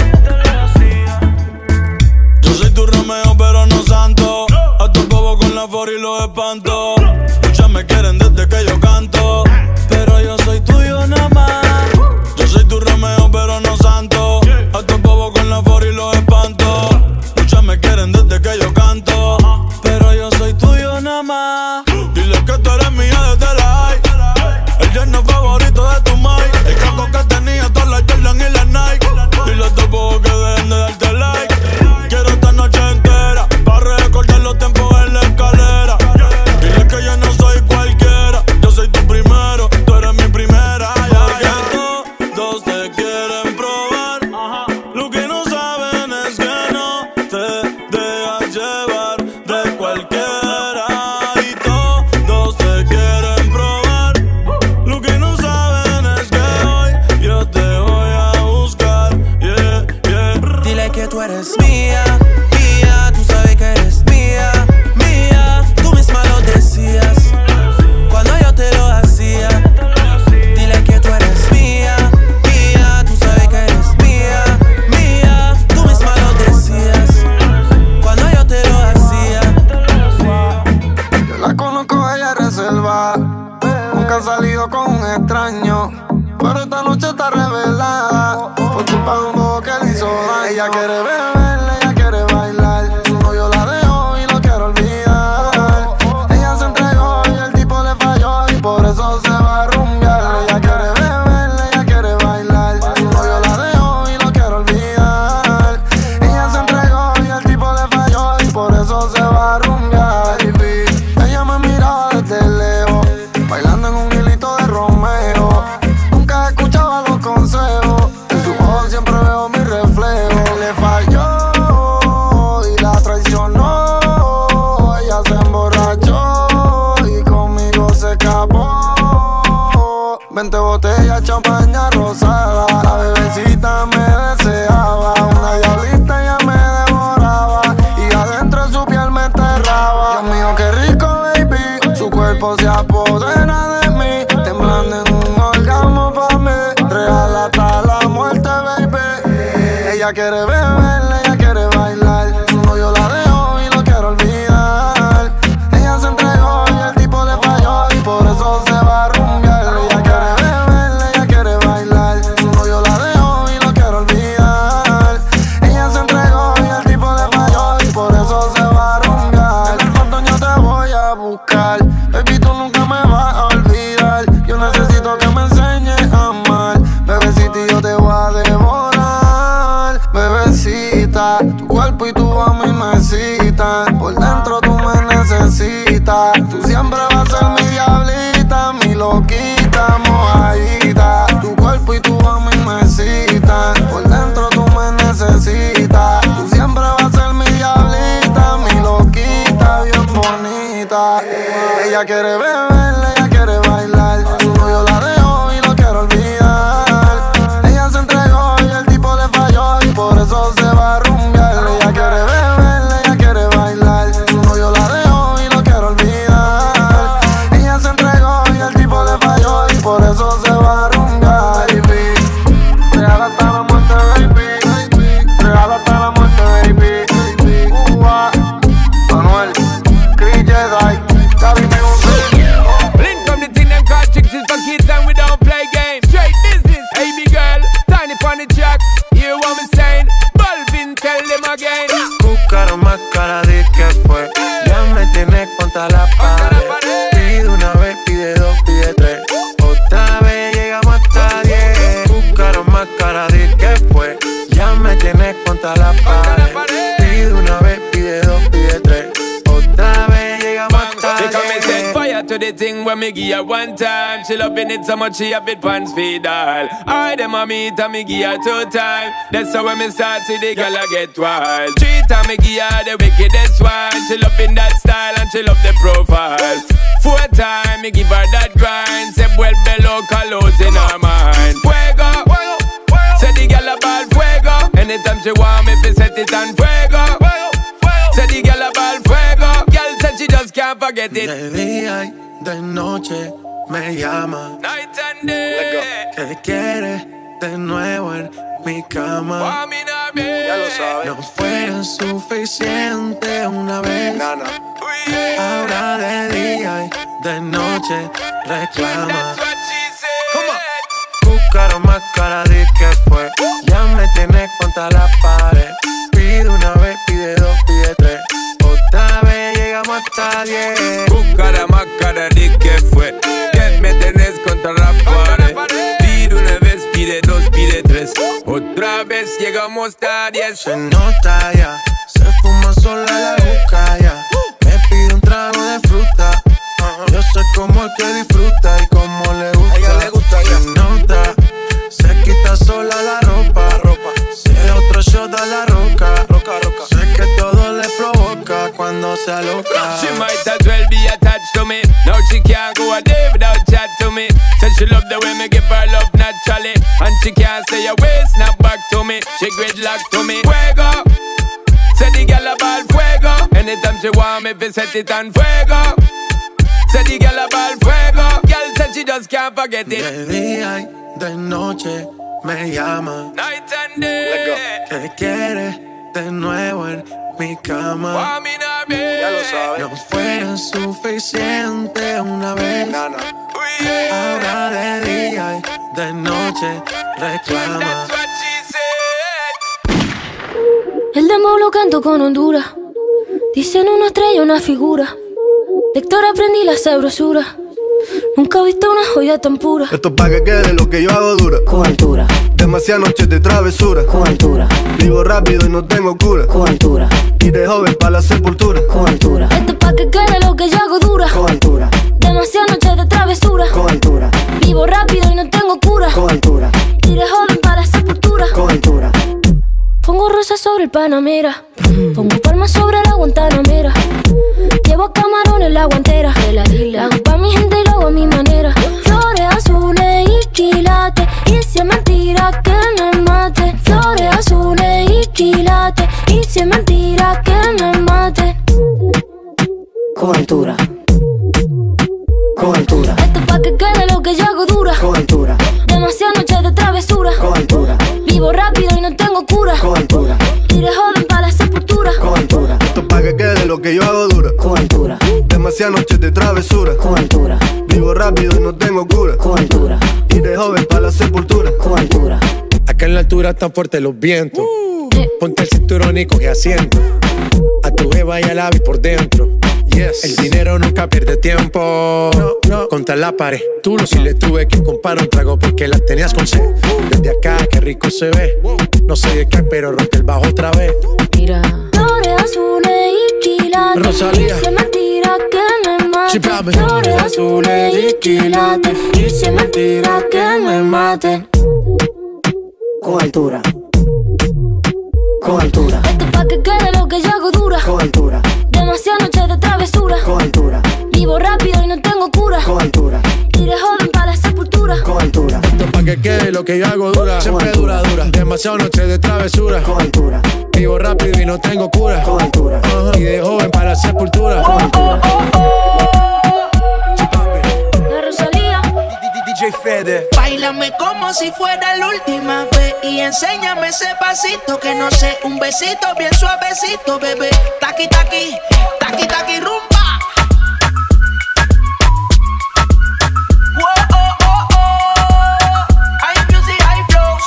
I: Yo soy tu Romeo pero no santo. A tu bobo con la for y los espanto. Muchas me quieren desde que yo canto, pero yo soy tuyo nada más. Yo soy tu Romeo pero no santo. A tu bobo con la for y los espanto. Muchas me quieren desde que yo canto, pero yo soy tuyo nada más. Dile que tú eres mía desde la high. El yerno favorito de tu mai. El casco que tenía todas las Jordan y las Nike. Dile a tu bobo que dejen de darte like. Quiero esta noche entera para recordar los tiempos en la escalera. Dile que yo no soy cualquiera. Yo soy tu primero, tú eres mi primera. Todos te quieren probar. Lo que no saben es que no te dejas llevar de cualquiera. Y todos te quieren probar. Lo que no saben es que hoy yo te voy a buscar. Dile que tú eres mía, mía. Tú sabes que eres mía, mía. Tú misma lo decías cuando yo te lo hacía. Dile que tú eres mía, mía. Tú sabes que eres mía, mía. Tú misma lo decías cuando yo te lo hacía.
C: Yo la conozco, ella reserva. Nunca ha salido con un extraño. beber, ella quiere bailar. Su novio la dejó y lo quiere olvidar. Ella se entregó y el tipo le falló y por eso se va a rumbear. Ella quiere beber, ella quiere bailar. Su novio la dejó y lo quiere olvidar. Ella se entregó y el tipo le falló y por eso se va a rumbear. Ella me miraba desde lejos, bailando en un hilito de Romeo. Nunca escuchaba los consejos, en su ojos siempre veo mi reflejo. Le falló y la traicionó. Ella se emborrachó y conmigo se escapó. 20 botellas, champaña rosada. La bebecita me deseaba. Una diablita ella me devoraba y adentro de su piel me enterraba. Dios mío, qué rico, baby. Su cuerpo se apodera de mí, temblando en un orgasmo pa' mí. Real hasta la muerte, baby. Ella quiere beber, ella quiere bailar. Su novio la dejó y lo quiere olvidar. Ella se entregó y el tipo le falló y por eso se va a rumbear. Ella quiere beber, ella quiere bailar. Su novio la dejó y lo quiere olvidar. Ella se entregó y el tipo le falló y por eso se va a rumbear. En el fondo yo te voy a buscar, baby, tú nunca me vas a olvidar. Yo necesito que me enseñes a amar, bebecita, y yo te voy a devorar. Bebecita, tu cuerpo y tu a mí me citan. Por dentro tú me necesitas. Tú siempre vas a ser mi diablita, mi loquita, mojadita. Tu cuerpo y tu a mí me citan. Por dentro tú me necesitas. Tú siempre vas a ser mi diablita, mi loquita, bien bonita. Ella quiere beber, ella quiere bailar. Su novio la dejó y lo quiere olvidar. Ella se entregó y el tipo le falló y por eso se va a rumbear. Ella quiere beber, ella quiere bailar. Su novio la dejó y lo quiere olvidar. Ella se entregó y el tipo le falló y por eso se va a rumbear, baby. Real hasta la muerte, baby. Real hasta la muerte, baby. Manuel, Chris Jedi, Gaby Music.
J: Link from the thing them called tricks is for kids and we don't play games. Straight business, baby girl, tiny pon the track. Hear what me saying? Balvin, tell them again.
G: Buscaron más cara de que fue. Ya me tienes contra la pared. Pide una vez, pide dos, pide tres. Otra vez llegamos hasta 10. Buscaron más cara de que fue. Ya me tienes contra la pared. Pide una vez, pide dos, pide tres. Otra vez llegamos hasta 10.
J: Fire to the thing when me give her one time. She loving it so much she have it pants feed all. I dem a meet and me give her 2 times. That's how when me start see the girl I get wild. 3 times me give her the wickedest one. She loving that style and she love the profile. 4 times me give her that grind. Se vuelve loca, los in her mind. Fuego, say the girl about fuego. Anytime she want me fi set it on fuego. Say the girl about fuego. Girl said she just can't forget it.
G: De día y de noche me llama.
J: Night and day.
G: ¿Qué quieres de nuevo en mi cama?
J: Ya lo sabes.
G: No fue suficiente una vez. Ahora de día y de noche reclama. Buscaron más cara de que fue. Ya me tienes contra la pared. Pide una vez, pide dos, pide tres. Otra vez llegamos hasta 10.
J: Buscara más cara de que fue. Que me tenés contra la pared. Pide una vez, pide dos, pide tres. Otra vez llegamos hasta 10.
G: Se nota ya, se fuma sola la juca ya. Me pide un trago de fruta. Yo soy como el que disfruta y como le gusta. A ella le gusta ya. Se nota, se quita sola la ropa. Si es otro shot a la roca. Sé que todo le provoca cuando se aloca.
J: She might as well be attached to me. Now she can't go a day without chat to me. Said she love the way me give her love naturally. And she can't stay away, snap back to me. She gridlock to me. Fuego. Say the girl about fuego. Anytime she want me, fi set it on fuego. Say the girl about fuego. Girl said she just can't forget it.
G: De día y de noche me llama.
J: Night and day.
G: ¿Qué quieres de nuevo en mi cama?
J: Ya lo sabes.
G: No fue suficiente una vez. Ahora de día y de noche reclama.
J: That's what she said.
R: El dembow lo canto con Honduras. Dicen una estrella, una figura. De Héctor aprendí la sabrosura. Nunca he visto una joya tan pura.
C: Esto es pa' que quede lo que yo hago dura.
Q: Con altura.
C: Demasiadas noches de travesura.
Q: Con altura.
C: Vivo rápido y no tengo cura.
Q: Con altura.
C: Y de joven pa' la sepultura.
Q: Con altura.
R: Esto es pa' que quede lo que yo hago dura.
Q: Con altura.
R: Demasiadas noches de travesura.
Q: Con altura.
R: Vivo rápido y no tengo cura.
Q: Con altura.
R: Y de joven pa' la sepultura.
Q: Con altura.
R: Pongo rosas sobre el Panamera. Pongo palmas sobre la Guantanamera. Llevo camarones en la guantera. La hago pa' mi gente y lo hago a mi manera. Flores azules y quilates. Y si es mentira que me mate. Flores azules y quilates. Y si es mentira que me mate.
Q: Con altura. Con altura.
R: Esto es pa' que quede lo que yo hago dura.
Q: Con altura.
R: Demasiadas noches de travesura.
Q: Con altura.
R: Vivo rápido y no tengo cura.
Q: Con altura.
R: Y de joven pa' la sepultura.
Q: Con altura.
C: Esto es pa' que quede lo que yo hago dura.
Q: Con altura.
C: Demasiadas noches de travesura.
Q: Con altura.
C: Vivo rápido y no tengo cura.
Q: Con altura.
C: Y de joven pa' la sepultura.
Q: Con altura.
O: Acá en la altura están fuertes los vientos. Ponte el cinturón y coge asiento. A tu jeva y al ave por dentro. Yes. El dinero nunca pierde tiempo. No. Contra la pared. Tú no, si le tuve que comprar un trago porque las tenías con sed. Desde acá, qué rico se ve. No sé de qué, pero rompe el bajo otra vez.
R: Mira. Flores azules y quilates.
O: Rosalía.
R: Y si es mentira que me mate.
O: Chipame.
R: Flores azules y quilates. Y si es mentira que me mate.
Q: Con altura. Con altura.
R: Esto es pa' que quede lo que yo hago dura.
Q: Con altura.
R: Demasiadas noches de travesura.
Q: Con altura.
R: Vivo rápido y no tengo cura.
Q: Con altura.
R: Y de joven pa' la sepultura.
Q: Con altura.
O: Esto pa' que quede lo que yo hago dura. Siempre dura. Demasiadas noches de travesura.
Q: Con altura.
O: Vivo rápido y no tengo cura.
Q: Con altura.
O: Y de joven para la sepultura.
Q: Con altura.
R: La Rosalía.
A: DJ Fede.
M: Báilame como si fuera la última vez y enséñame ese pasito que no sé, un besito bien suavecito, bebé. Taqui, taqui, taqui, taqui, rumba. Whoa, oh, oh, oh. High music, high flows.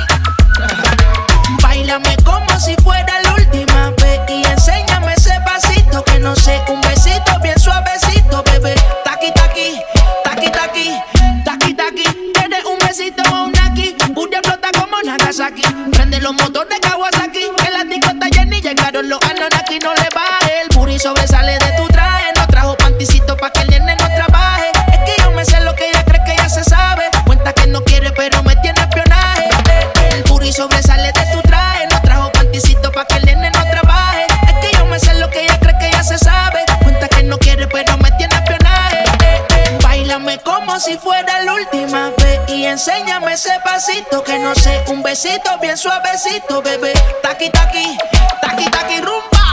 M: Báilame como si fuera la última vez y enséñame ese pasito que no sé, un besito bien suavecito, bebé. Taqui, taqui, taqui, taqui. Taki taki, tienes un besito o un aquí. Booty explota como Nagasaki. Prende los motores de Kawasaki. Que la disco está llena y llegaron los Anunnaki. No le baje, el booty sobresale de tu traje. No trajo panticito pa' que el nene no trabaje. Es que yo me sé lo que ella cree que ya se sabe. Cuenta que no quiere pero me tiene espionaje. El booty sobresale de tu traje. No trajo panticito pa' que el nene no trabaje. Es que yo me sé lo que ella cree que ya se sabe. Cuenta que no quiere pero me tiene espionaje. Báilame como si fuera la última vez y enséñame ese pasito que no sé, un besito bien suavecito, bebé. Taqui, taqui, taqui, taqui, rumba.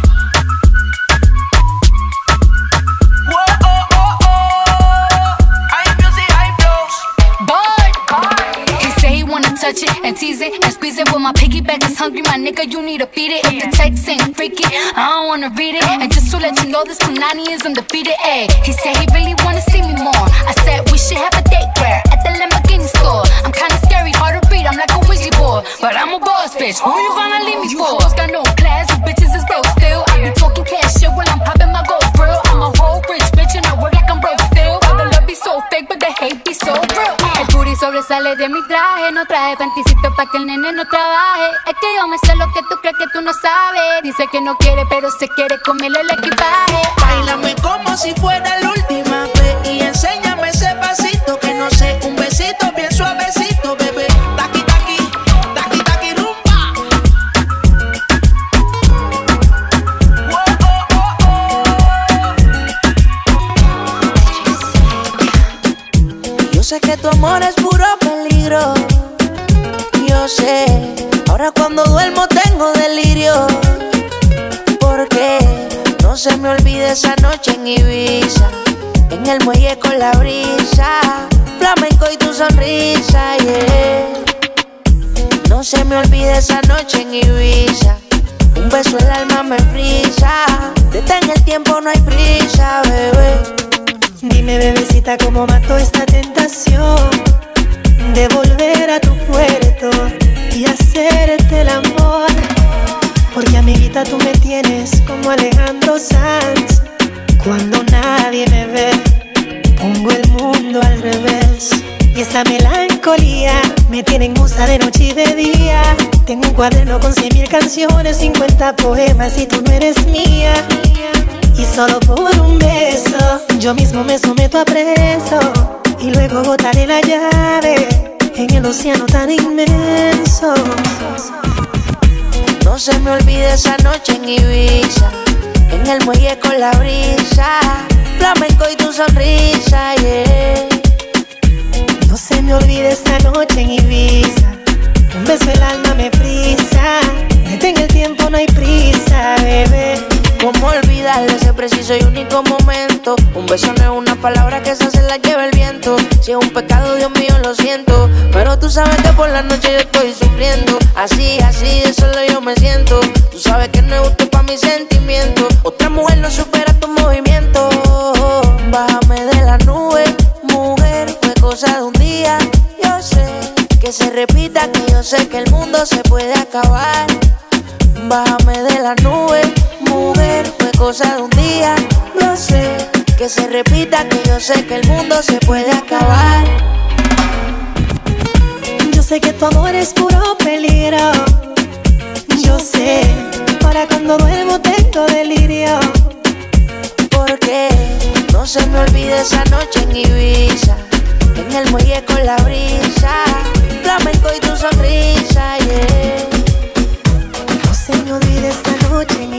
M: Whoa, oh, oh, oh. High music, high flows.
E: Boy, he say he wanna touch it and tease it and squeeze it. When my piggyback is hungry, my nigga, you need to feed it. If the text ain't freaky, I don't wanna read it. And just to let you know, this Punani is undefeated. Ayy, he said he really wanna see me more. I said we should have a date where at the Lamborghini store. I'm kinda scary, hard to read, I'm like a Ouija board, but I'm a boss bitch. Who you gonna leave me for? You got no class, you bitches is broke still. I be talking cash shit when I'm popping my gold grill. I'm a whole rich bitch and I work like I'm broke still. All the love be so fake, but the hate be so real. El booty sobresale de mi traje, no traje panticito pa' que el nene no trabaje. Es que yo me sé lo que tú crees que tú no sabes. Dice que no quiere, pero se quiere comerle el equipaje.
M: Báilame como si fuera la última vez y enséñame ese pasito que no sé, un besito bien suavecito, bebé. Taqui, taqui, taqui, taqui, rumba. Whoa, oh, oh, oh. Yo sé que tu amor es puro peligro. Yo sé, ahora cuando duermo tengo delirio. Porque no se me olvide esa noche en Ibiza, en el muelle con la brisa, flamenco y tu sonrisa, yeah. No se me olvide esa noche en Ibiza, un beso el alma me frisa. Detén el tiempo, no hay prisa, bebé.
S: Dime, bebecita, cómo mato esta tentación de volver a tu puerto y hacerte el amor. Porque amiguita tú me tienes como Alejandro Sanz. Cuando nadie me ve, pongo el mundo al revés. Y esta melancolía me tiene en musa de noche y de día. Tengo un cuaderno con 100.000 canciones, 50 poemas y tú no eres mía. Y solo por un beso yo mismo me someto a preso. Y luego botaré la llave en el océano tan inmenso.
M: No se me olvide esa noche en Ibiza, en el muelle con la brisa, flamenco y tu sonrisa, yeah.
S: No se me olvide esta noche en Ibiza, un beso el alma me frisa. Detén el tiempo, no hay prisa, bebé.
M: ¿Cómo olvidar ese preciso y único momento? Un beso no es una palabra que se la lleva el viento. Si es un pecado, Dios mío, lo siento. Pero tú sabes que por la noche yo estoy sufriendo. Así, de solo yo me siento. Tú sabes que no es justo pa' mis sentimientos. Otra mujer no supera tu movimiento. Bájame de la nube, mujer, fue cosa de un día. Yo sé que se repita, que yo sé que el mundo se puede acabar. Bájame de la nube, mujer, fue cosa de un día. Yo sé que se repita, que yo sé que el mundo se puede acabar.
S: Yo sé que tu amor es puro peligro. Yo sé, para cuando duermo tengo delirio.
M: Porque no se me olvide esa noche en Ibiza, en el muelle con la brisa, flamenco y tu sonrisa, yeah.
S: No se me olvide esta noche en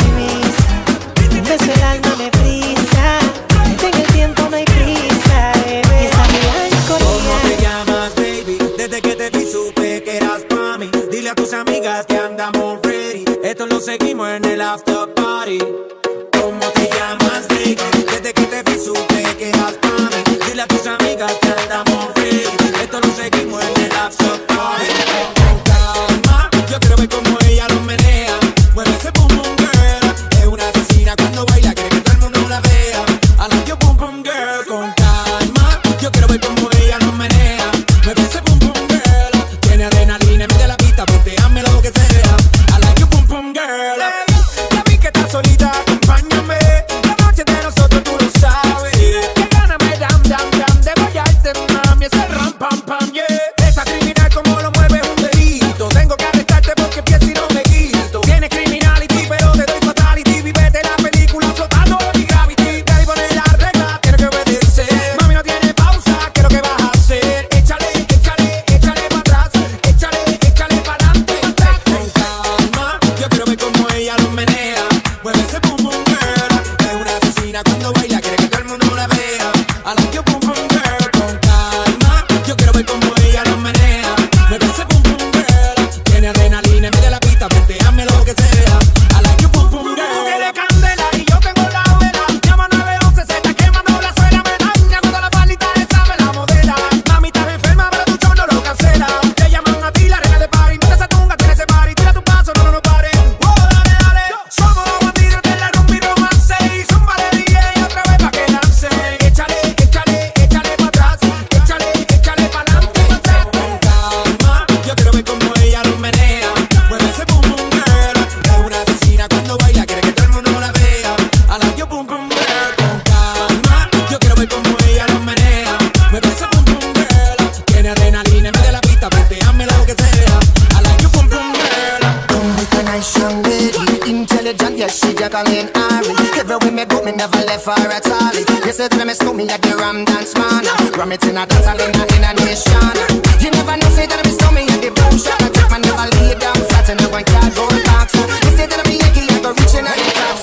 S: Ibiza, un beso el alma me frisa. Detén el tiempo, no hay prisa, bebé. Y esa melancolía.
T: ¿Cómo te llamas, baby? Desde que te vi supe que eras pa' mí. Dile a tus amigas que andamos ready. Esto lo seguimos en el after party. ¿Cómo te llamas, baby? Desde que te vi supe que eras pa' mí. Dile a tus amigas que andamos ready. Esto lo seguimos en el after party. Con calma, yo quiero ver cómo ella lo menea. Mueve ese boom boom girl. Es una asesina cuando baila, quiere que todo el mundo la vea. I like your boom boom girl. Con calma, yo quiero ver cómo ella lo menea. Mueve ese boom boom girl. Tiene adrenalina en medio de la pista, ponteame lo que sea. I like your boom boom girl. Ya vi que estás solita, acompáñame. La noche de nosotros tú lo sabes. Que gana me dam dam dam de bailarte, mami. Ese ram pam pam, yeah. Esa criminal como lo mueve es un delito. Tengo que arrestarte porque pienso y no me quito. Tienes criminality, pero te doy fatality. Vivete la película flotando en mi gravity. Te ahí poner la regla, tienes que obedecer. Mami, no tiene pausa, ¿qué es lo que vas a hacer? Échale, échale, échale para atrás. Échale, échale para adelante. Con calma, yo quiero ver cómo ella lo menea. Mueve ese boom boom girl. Es una asesina cuando baila, quiere que todo el mundo la vea. I like your boom boom girl. Con calma, yo quiero ver cómo ella lo menea. Mueve ese boom boom girl. Tiene adrenalina en medio de la pista, ponteame lo que sea. I like your boom boom girl. Tú quieres candela y yo tengo la vela. Llama 911, se está quemando la suela. Me daña cuando la palita esa me la modela. Mami, estás enferma, pero tu show no lo cancela. Te llaman a ti, la reina de party. No te satunga, tienes ese party. Tira tu paso, no pare. Oh, dale, dale. Somos los bandidos de la rumba y romance. Y zúmbale DJ otra vez pa' que lance. Échale, échale, échale pa' atrás. Échale, échale pa' adelante. Con calma, yo quiero ver cómo ella lo menea. Mueve ese boom boom girl. Es una asesina cuando baila, quiere que todo el mundo la vea. I like your boom boom girl. Con calma, yo quiero ver cómo ella lo menea. Mueve ese boom boom girl. Tiene adrenalina en medio de la pista, ponteame lo que sea. I like your boom boom girl.
U: Come with a nice young lady, intelligent, yes, she Jacqueline Ari. Everywhere me go, me never left her at all. You said to me, me at the Ram Dance Man. Ram it in a dance, in a nation. You never know, say that me saw me at the boom shop. I take my never lay down flat in a one cardboard box. You said that me Yankee, I go reaching out the top.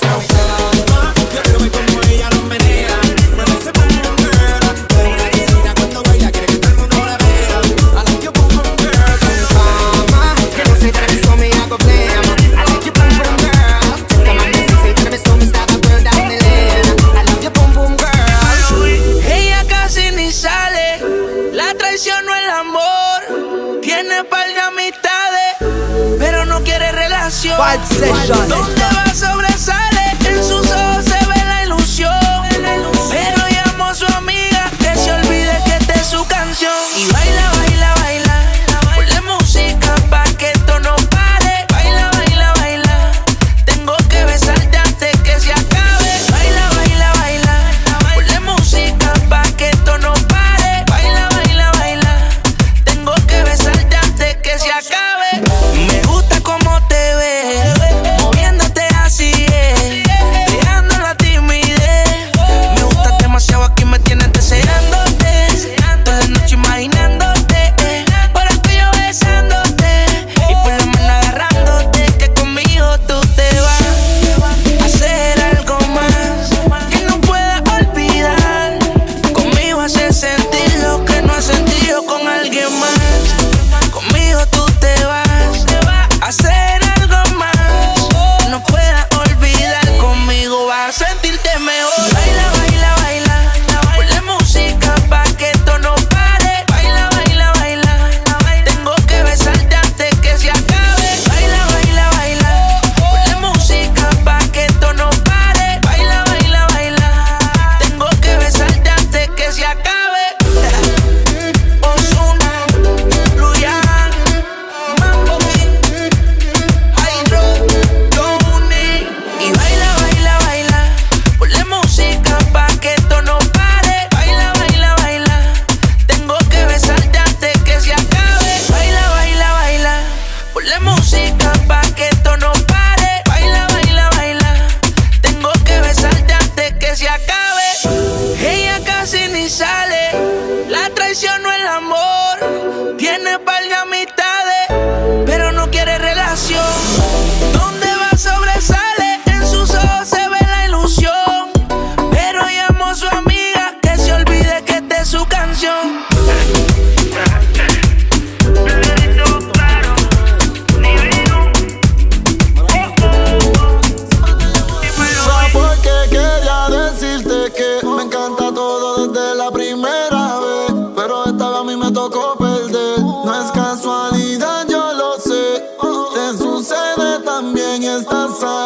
T: Yo quiero ver cómo ella lo menea. Mueve ese boom boom girl. Es una asesina cuando baila, quiere que todo el mundo la vea. I like your boom boom girl.
U: Mama, you know, say that me saw me, I go play. I like your boom boom girl. Come on, say that me saw me, start a world down the lane. I love your boom boom girl.
M: Ella casi ni sale, la traición no el amor. Tiene par de amistades, pero no quiere relación.
A: Bad session.
M: ¿Dónde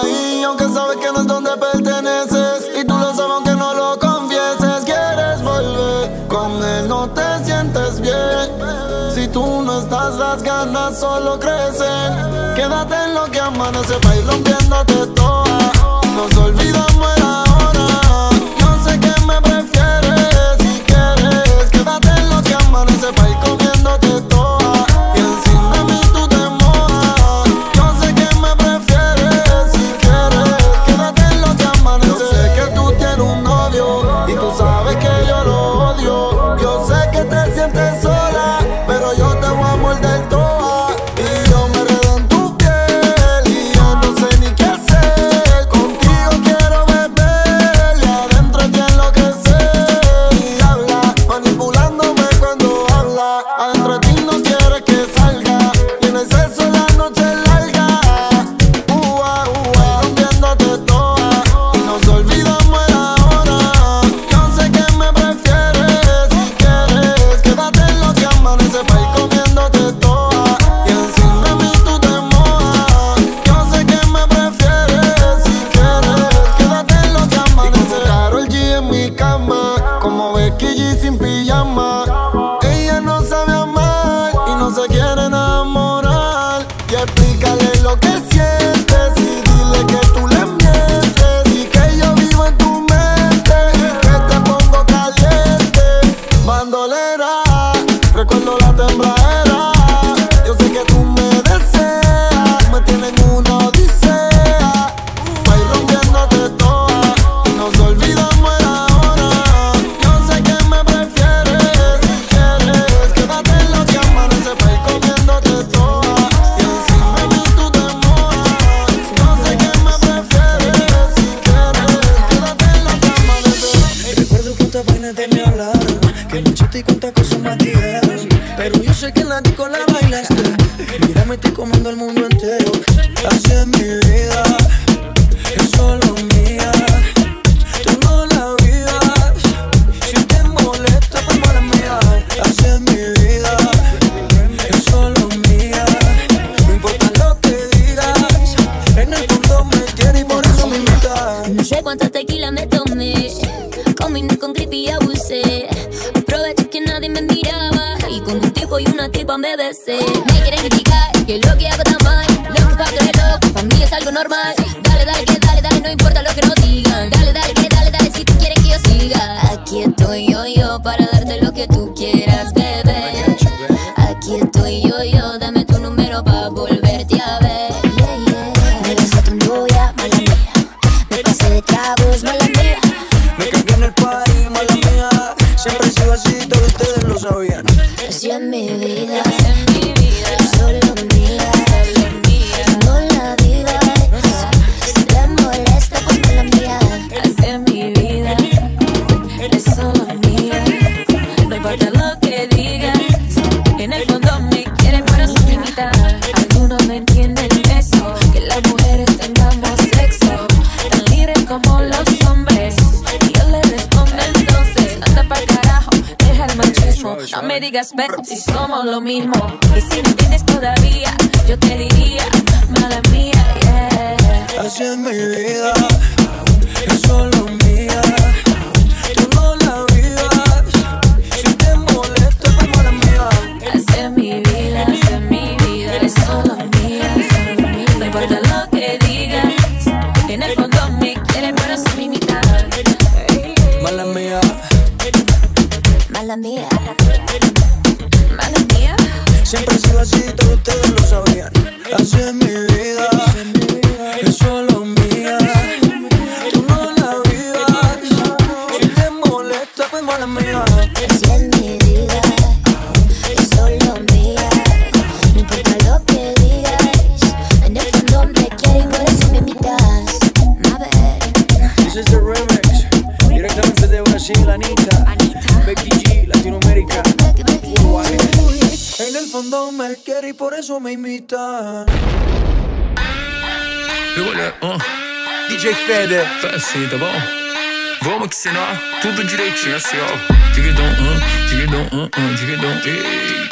C: di, aunque sabes que no es donde perteneces. Y tú lo sabes aunque no lo confieses. Quieres volver, con él no te sientes bien. Si tú no estás, las ganas solo crecen. Quédate en lo que amanece pa' ir rompiéndote toda. Nos olvidamos el ahora. Yo sé que me prefieres. Si quieres, quédate en lo que amanece pa' ir comiéndote toda. Y encima de mí tú te mojas. Yo sé que me prefieres. Si quieres, quédate en lo que amanece. Yo sé que tú tienes un novio y tú sabes que yo lo odio. Yo sé que te sientes sola, pero yo te voy a morder toda. Y yo me redo en tu piel y yo no sé ni qué hacer. Contigo quiero beber y adentro te enloquecer. Y habla, manipulándome cuando habla. Adentro de ti no quieres que salga. Y en el sexo la noche es larga. Rompiéndote toda. Y nos olvidamos el ahora. Yo sé que me prefieres. Si quieres, quédate en lo que amanece pa' ir comiéndote toda. Y encima de mí tú te mojas. Yo sé que me prefieres. Si quieres, quédate en lo que amanece. Como Karol G en mi cama, como Becky G sin pijama. Ella no sabe amar y no se quiere enamorar. Y explícale lo que sientes y dile que tú le mientes. Y que yo vivo en tu mente y que te pongo caliente. Bandolera, recuerdo la tembladera. Yo sé que tú me deseas, me tienes en una odisea. Va ir rompiéndote toda y nos olvidamos el ahora. Yo sé que me prefieres. Si quieres, quédate en lo que amanece pa' ir comiéndote toda. Y encima de mí tú te mojas. Yo sé que me prefieres. Si quieres, quédate en lo que amanece.
Q: Recuerdo cuántas vainas de me hablaron, que me echaste y cuántas cosas me dijeron. Pero yo sé que en la disco la bailaste. Mira, me estoy comiendo el mundo entero. Así es mi vida, es solo mía. Tú no la vivas. Si te molesta, pues mala mía. Así es mi vida, es solo mía. No importa lo que digas, en el fondo me tienes y por eso me invitas.
R: No sé cuánta tequila me tomé, combiné con creepy y abusé. Aproveché que nadie me miraba y con un tipo y una tipa me besé. Me quieren criticar que lo que hago está mal, lo que pa' creerlo, pa' mí es algo normal. Dale, dale, que dale, dale, no importa lo que nos digan. Dale, dale, que dale, dale, si tú quieres que yo siga. Aquí estoy yo para darte lo que tú quieras, bebé. Aquí estoy yo, dame tu número pa' volverte a ver. Me besé tu novia, mala mía. Me pasé de tragos, mala mía.
Q: Me cagué en el party, mala mía. Siempre he sido así, todos ustedes lo sabían.
R: Así es mi vida, es solo mía. No la digas, si te molesta, pues mala mía. Así es mi vida, es solo mía. No importa lo que digas, en el fondo me quieren pero sin limitar. Algunos no entienden eso, que las mujeres tengamos sexo tan libre como los hombres. Y yo le respondo entonces, anda pa'l carajo, deja el machismo. No me digas ven si somos lo mismo. Y si no entiendes todavía, yo te diría, mala mía, yeah.
Q: Así es mi vida, es solo mía. Tú no la vivas. Si te molesta, pues mala mía.
R: Así es mi vida, es solo mía. No importa lo que digas, en el fondo me quieren pero sin limitar.
Q: Mala mía,
R: Mala mía, mala mía.
Q: siempre he sido así, todos ustedes lo sabían. Así es mi vida, es solo mía. Tú no la vivas. Si te molesta, pues mala mía.
R: Así es mi vida, es solo mía. No importa lo que digas, en el fondo me quieres y por eso me invitas. A ver.
Q: This is the remix, directamente de Brasil, Anita, Becky G, Latinoamérica. Uruguay. En el fondo me quiere y por eso me invita.
A: DJ Fede.
J: Assim, tá bom? Vamos que senão tudo direitinho, assim, ó. Dividão, dividão, dividão, ei.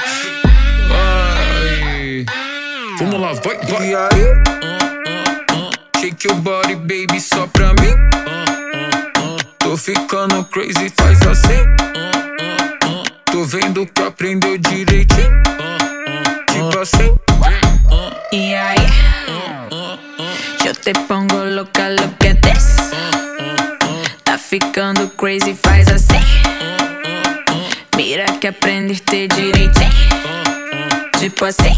J: Vai. Vamos lá, vai, vai. shake your body, baby, só pra mim. Tô ficando crazy, faz assim. Tô vendo que aprendeu direitinho. Tipo assim.
B: Y ahí yo te pongo loca, lo que des. Tá ficando crazy, faz assim. Mira que aprendiste direitinho. Tipo assim.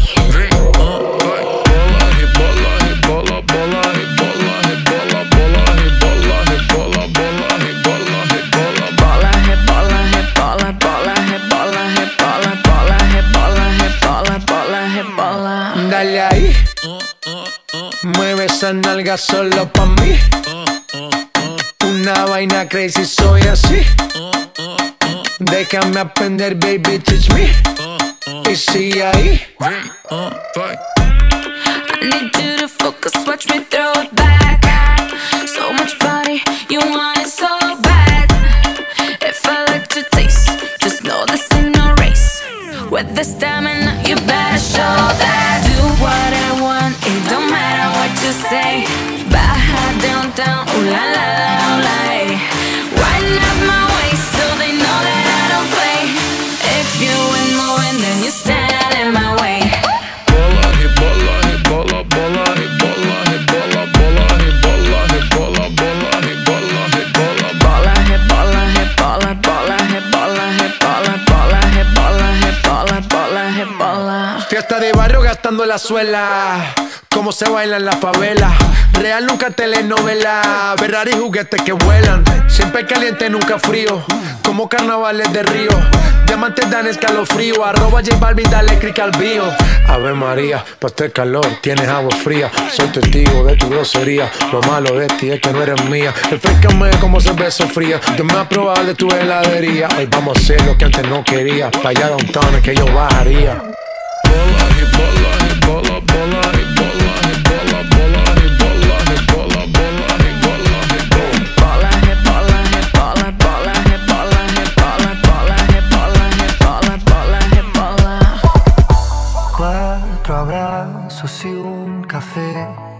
J: Rebola, rebola, bola, rebola, rebola, bola, rebola, rebola, bola, rebola, rebola,
B: bola, rebola, rebola, bola, rebola, rebola, bola, rebola, rebola, bola, rebola.
Q: Dale ahí, mueve esa nalga solo pa' mí. Una vaina crazy, soy así. Déjame aprender, baby, teach me. Y sigue ahí.
B: I need you to focus, watch me throw it back. So much body, you want it so bad. If I like to taste, just know this ain't no race. With the stamina, you better show that. Do what I want, it don't matter what you say. Baja down, down, ooh la la la, ooh la, hey. Wind up my waist so they know that I don't play. If you ain't moving, then you stand in my way.
J: Bola, rebola, rebola, bola, rebola, rebola, bola, rebola, rebola, bola, rebola, rebola,
B: bola, rebola, rebola, bola, rebola, rebola, bola, rebola, rebola, bola, rebola.
Q: Fiesta de barrio gastando la suela. Cómo se baila en la favela. Real nunca telenovela. Ferrari juguetes que vuelan. Siempre caliente, nunca frío. Como carnavales de Río. Diamantes dan escalofrío. Arroba J Balvin, dale click al bio. Ave María, pa' este calor tienes agua fría. Soy testigo de tu grosería. Lo malo de ti es que no eres mía. Refrescame como cerveza fría. Yo me ha probado de tu heladería. Hoy vamos a hacer lo que antes no quería. Pa' allá downtown es que yo bajaría.
J: bola, rebola, rebola, bola, rebola, rebola, bola, rebola, rebola, bola, rebola, rebola.
B: Bola, rebola, rebola, bola, rebola, rebola, bola, rebola, rebola, bola, rebola.
V: 4 abrazos y un café.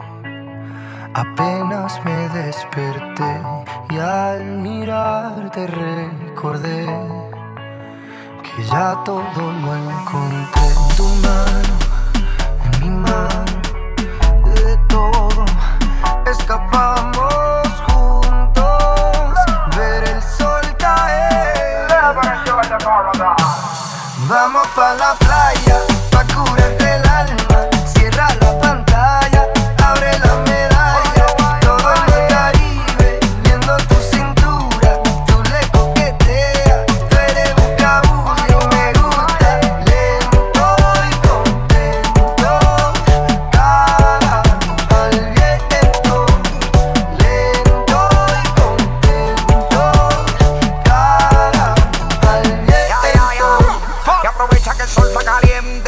V: Apenas me desperté y al mirarte recordé que ya todo lo encontré en tu mano, en mi mano. De todo escapamos juntos, ver el sol caer. Vamos pa' la playa, pa' curarte el alma. Cierra la pantalla, abre la medalla. Todo en el Caribe, viendo tu cintura. Tú le coqueteas, tú eres un cabullo. Me gusta lento y contento. Cara al viento, lento y contento. Cara al viento.
W: Y aprovecha que el sol está caliente.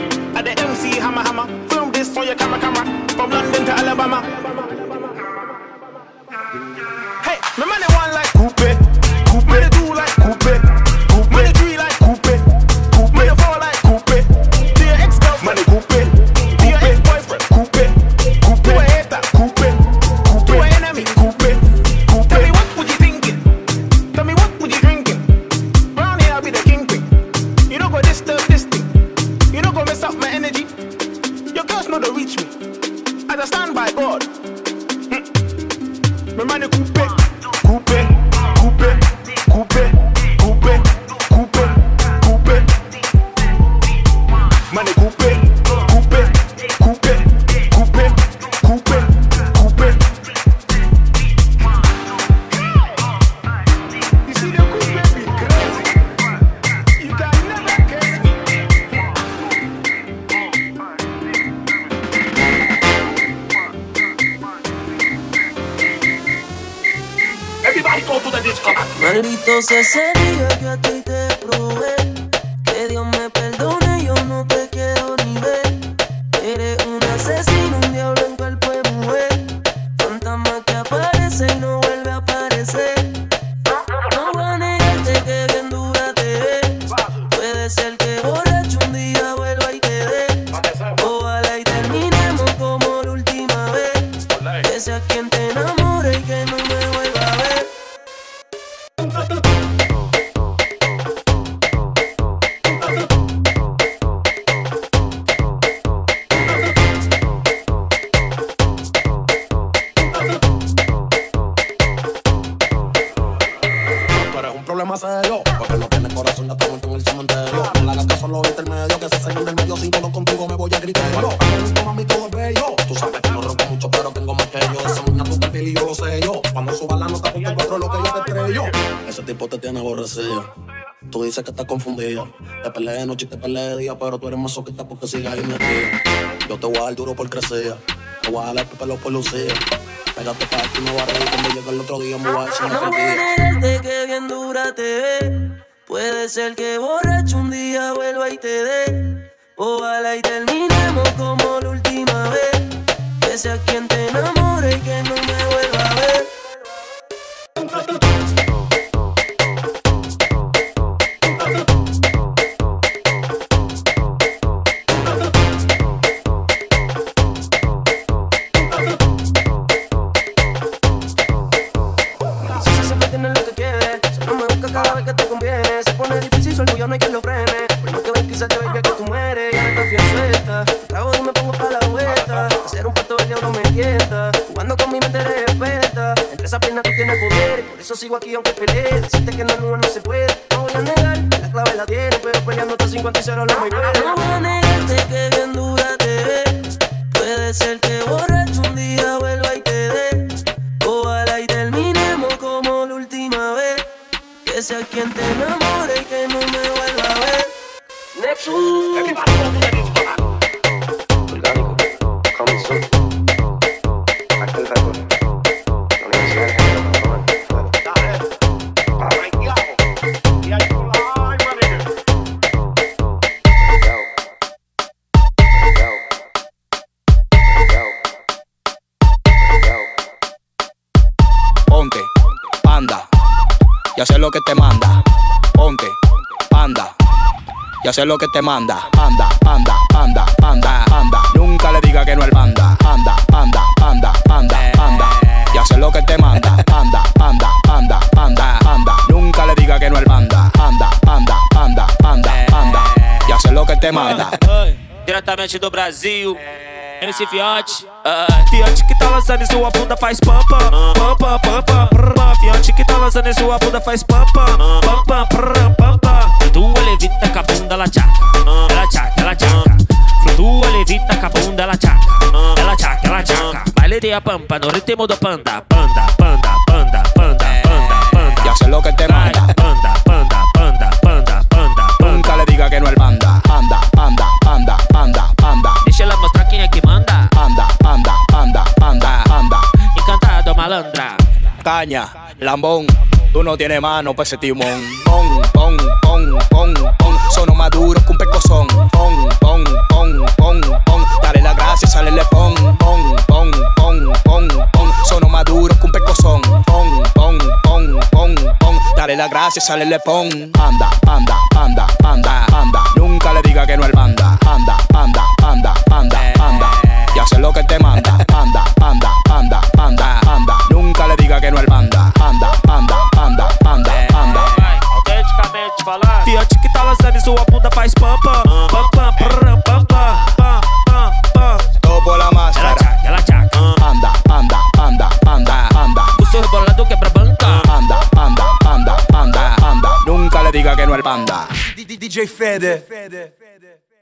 I: At the MC hammer hammer. Film this for your camera. From London to Alabama. Hey, my man they want like coupe. Man they do like coupe. Man they do like coupe. Man they fall like coupe. To your ex-girlfriend, man they coupe. To your ex-boyfriend, coupe. To a hater, coupe. To an enemy, coupe. Tell me what would you thinking? Tell me what would you drinking? Round here I'll be the kingpin. You don't go disturb this thing. You don't go mess up my energy. Your girls know to reach me. As I stand by God. My man they coupe. Coupe. Coupe. Coupe. Coupe. Coupe. Coupe. Man they coupe. Coupe. Coupe. Coupe. Coupe. Coupe. You see the coupe be crazy. You can never catch me. Everybody go to the disco.
D: Maldito sea ese día que a ti te probé. Que Dios me perdone, yo no te quiero ni ver. Eres un asesino, un diablo en cuerpo de mujer. Fantasma que aparece y no vuelve a aparecer. No voy a negarte que bien dura te ve. Puede ser que borracho un día vuelva y te dé. Ojalá y terminemos como la última vez. Que sea quien te enamore y que no me vuelva a ver.
F: Problema serio, porque no tiene corazón, ya está muerto en el cementerio. No le hagas caso a los intermedios, que se señor del medio. Sin todo contigo me voy a gritar yo. Mami, todo es bello. Tú sabes que no rompo mucho, pero tengo más que yo. Esa muña tu perfil y yo lo sé yo. Cuando suba la nota, ponte cuatro lo que yo te estrello. Ese tipo te tiene aborrecido. Tú dices que estás confundida. Te peleé de noche y te peleé de día, pero tú eres masoquista porque sigas ahí metida. Yo te voy a dar duro por crecer. Te voy a dar pelo por lucir. Pégate para ti, me voy a reír cuando llegue el otro día, me voy a decir
D: No voy a negarte que bien dura te ve. Puede ser que borracho un día vuelva y te dé. Ojalá y terminemos como la última vez. Que sea quien te enamore y que no me vuelva a ver.
I: Cada vez que te conviene, se pone difícil, su orgullo no hay quien lo frene. Por más que ven, quizás te oiga que tú mueres. Ya no estás bien suelta. Trago y me pongo pa' la vuelta. Hacer un pacto el diablo me tienta. Jugando con mi mente eres experta. Entre esas piernas tú tienes poder. Por eso sigo aquí aunque pelee. Decirte que no se puede. No voy a negar, la clave la tiene. Pero peleando hasta 50 y 0 no me puede.
D: No voy a negarte que bien dura te ve. Puede ser que borracho un día vuelva y te dé. Ojalá y terminemos como la última vez. Que sea quien te enamore y que no me vuelva a ver.
I: Nexus. Everybody go to the disco.
W: Orgánico, coming soon. Aquel récord. La Universidad del Género, cabrón.
A: Ponte, anda. Y hacer lo que te manda. Ponte, anda. Y hacer lo que te manda. Anda, anda, anda, anda, anda. Nunca le diga que no al banda. Anda, anda, anda, anda, anda. Y hacer lo que te manda. Anda, anda, anda, anda, anda. Nunca le diga que no al banda. Anda, anda, anda, anda, anda. Y hacer lo que te manda.
X: Diretamente do Brasil, MC Fiote. Fiote que tá lançando em sua bunda faz pam pam pam pam pam pam pam. Fiote que tá lançando em sua bunda faz pam pam pam pam pam pam pam. Flutua levita com a bunda ela tchaca, ela tchaca, ela tchaca. Flutua levita com a bunda ela tchaca, ela tchaca, ela tchaca. Baile de a pampa no ritmo do panda, panda, panda, panda, panda, panda, panda.
A: Y hacer lo que te manda.
X: Panda, panda, panda, panda, panda.
A: Nunca le diga que no al banda. Anda, anda, anda, anda, anda.
X: Deixa ela mostrar quem é que manda.
A: Anda, anda, anda, anda, anda.
X: Encantado, malandra.
A: Caña, lambón, tú no tienes mano pa' ese timón. Pon, pon, pon, pon, pon. Sono más duro que un pecozón. Pon, pon, pon, pon, pon. Dale la gracia, sale le pon, pon, pon, pon, pon, pon. Sono más duro que un pecozón. Pon, pon, pon, pon, pon. Dale la gracia, sale le pon. Anda, anda, anda, anda, anda. Nunca le diga que no al banda. Anda, anda, anda, anda, anda. Y hace lo que te manda. Anda, anda, anda, anda, anda. Nunca le diga que no al banda. Anda, anda, anda, anda, anda.
X: Autenticamente falando, Fiat que tá lançando e sua bunda faz pam pam pam pam pam pam pam pam pam.
A: Topo la máscara.
X: Ela tchaca.
A: Anda, anda, anda, anda, anda.
X: O seu rebolado quebra banca.
A: Anda, anda, anda, anda, anda. Nunca le diga que no al banda.
I: DJ Fede.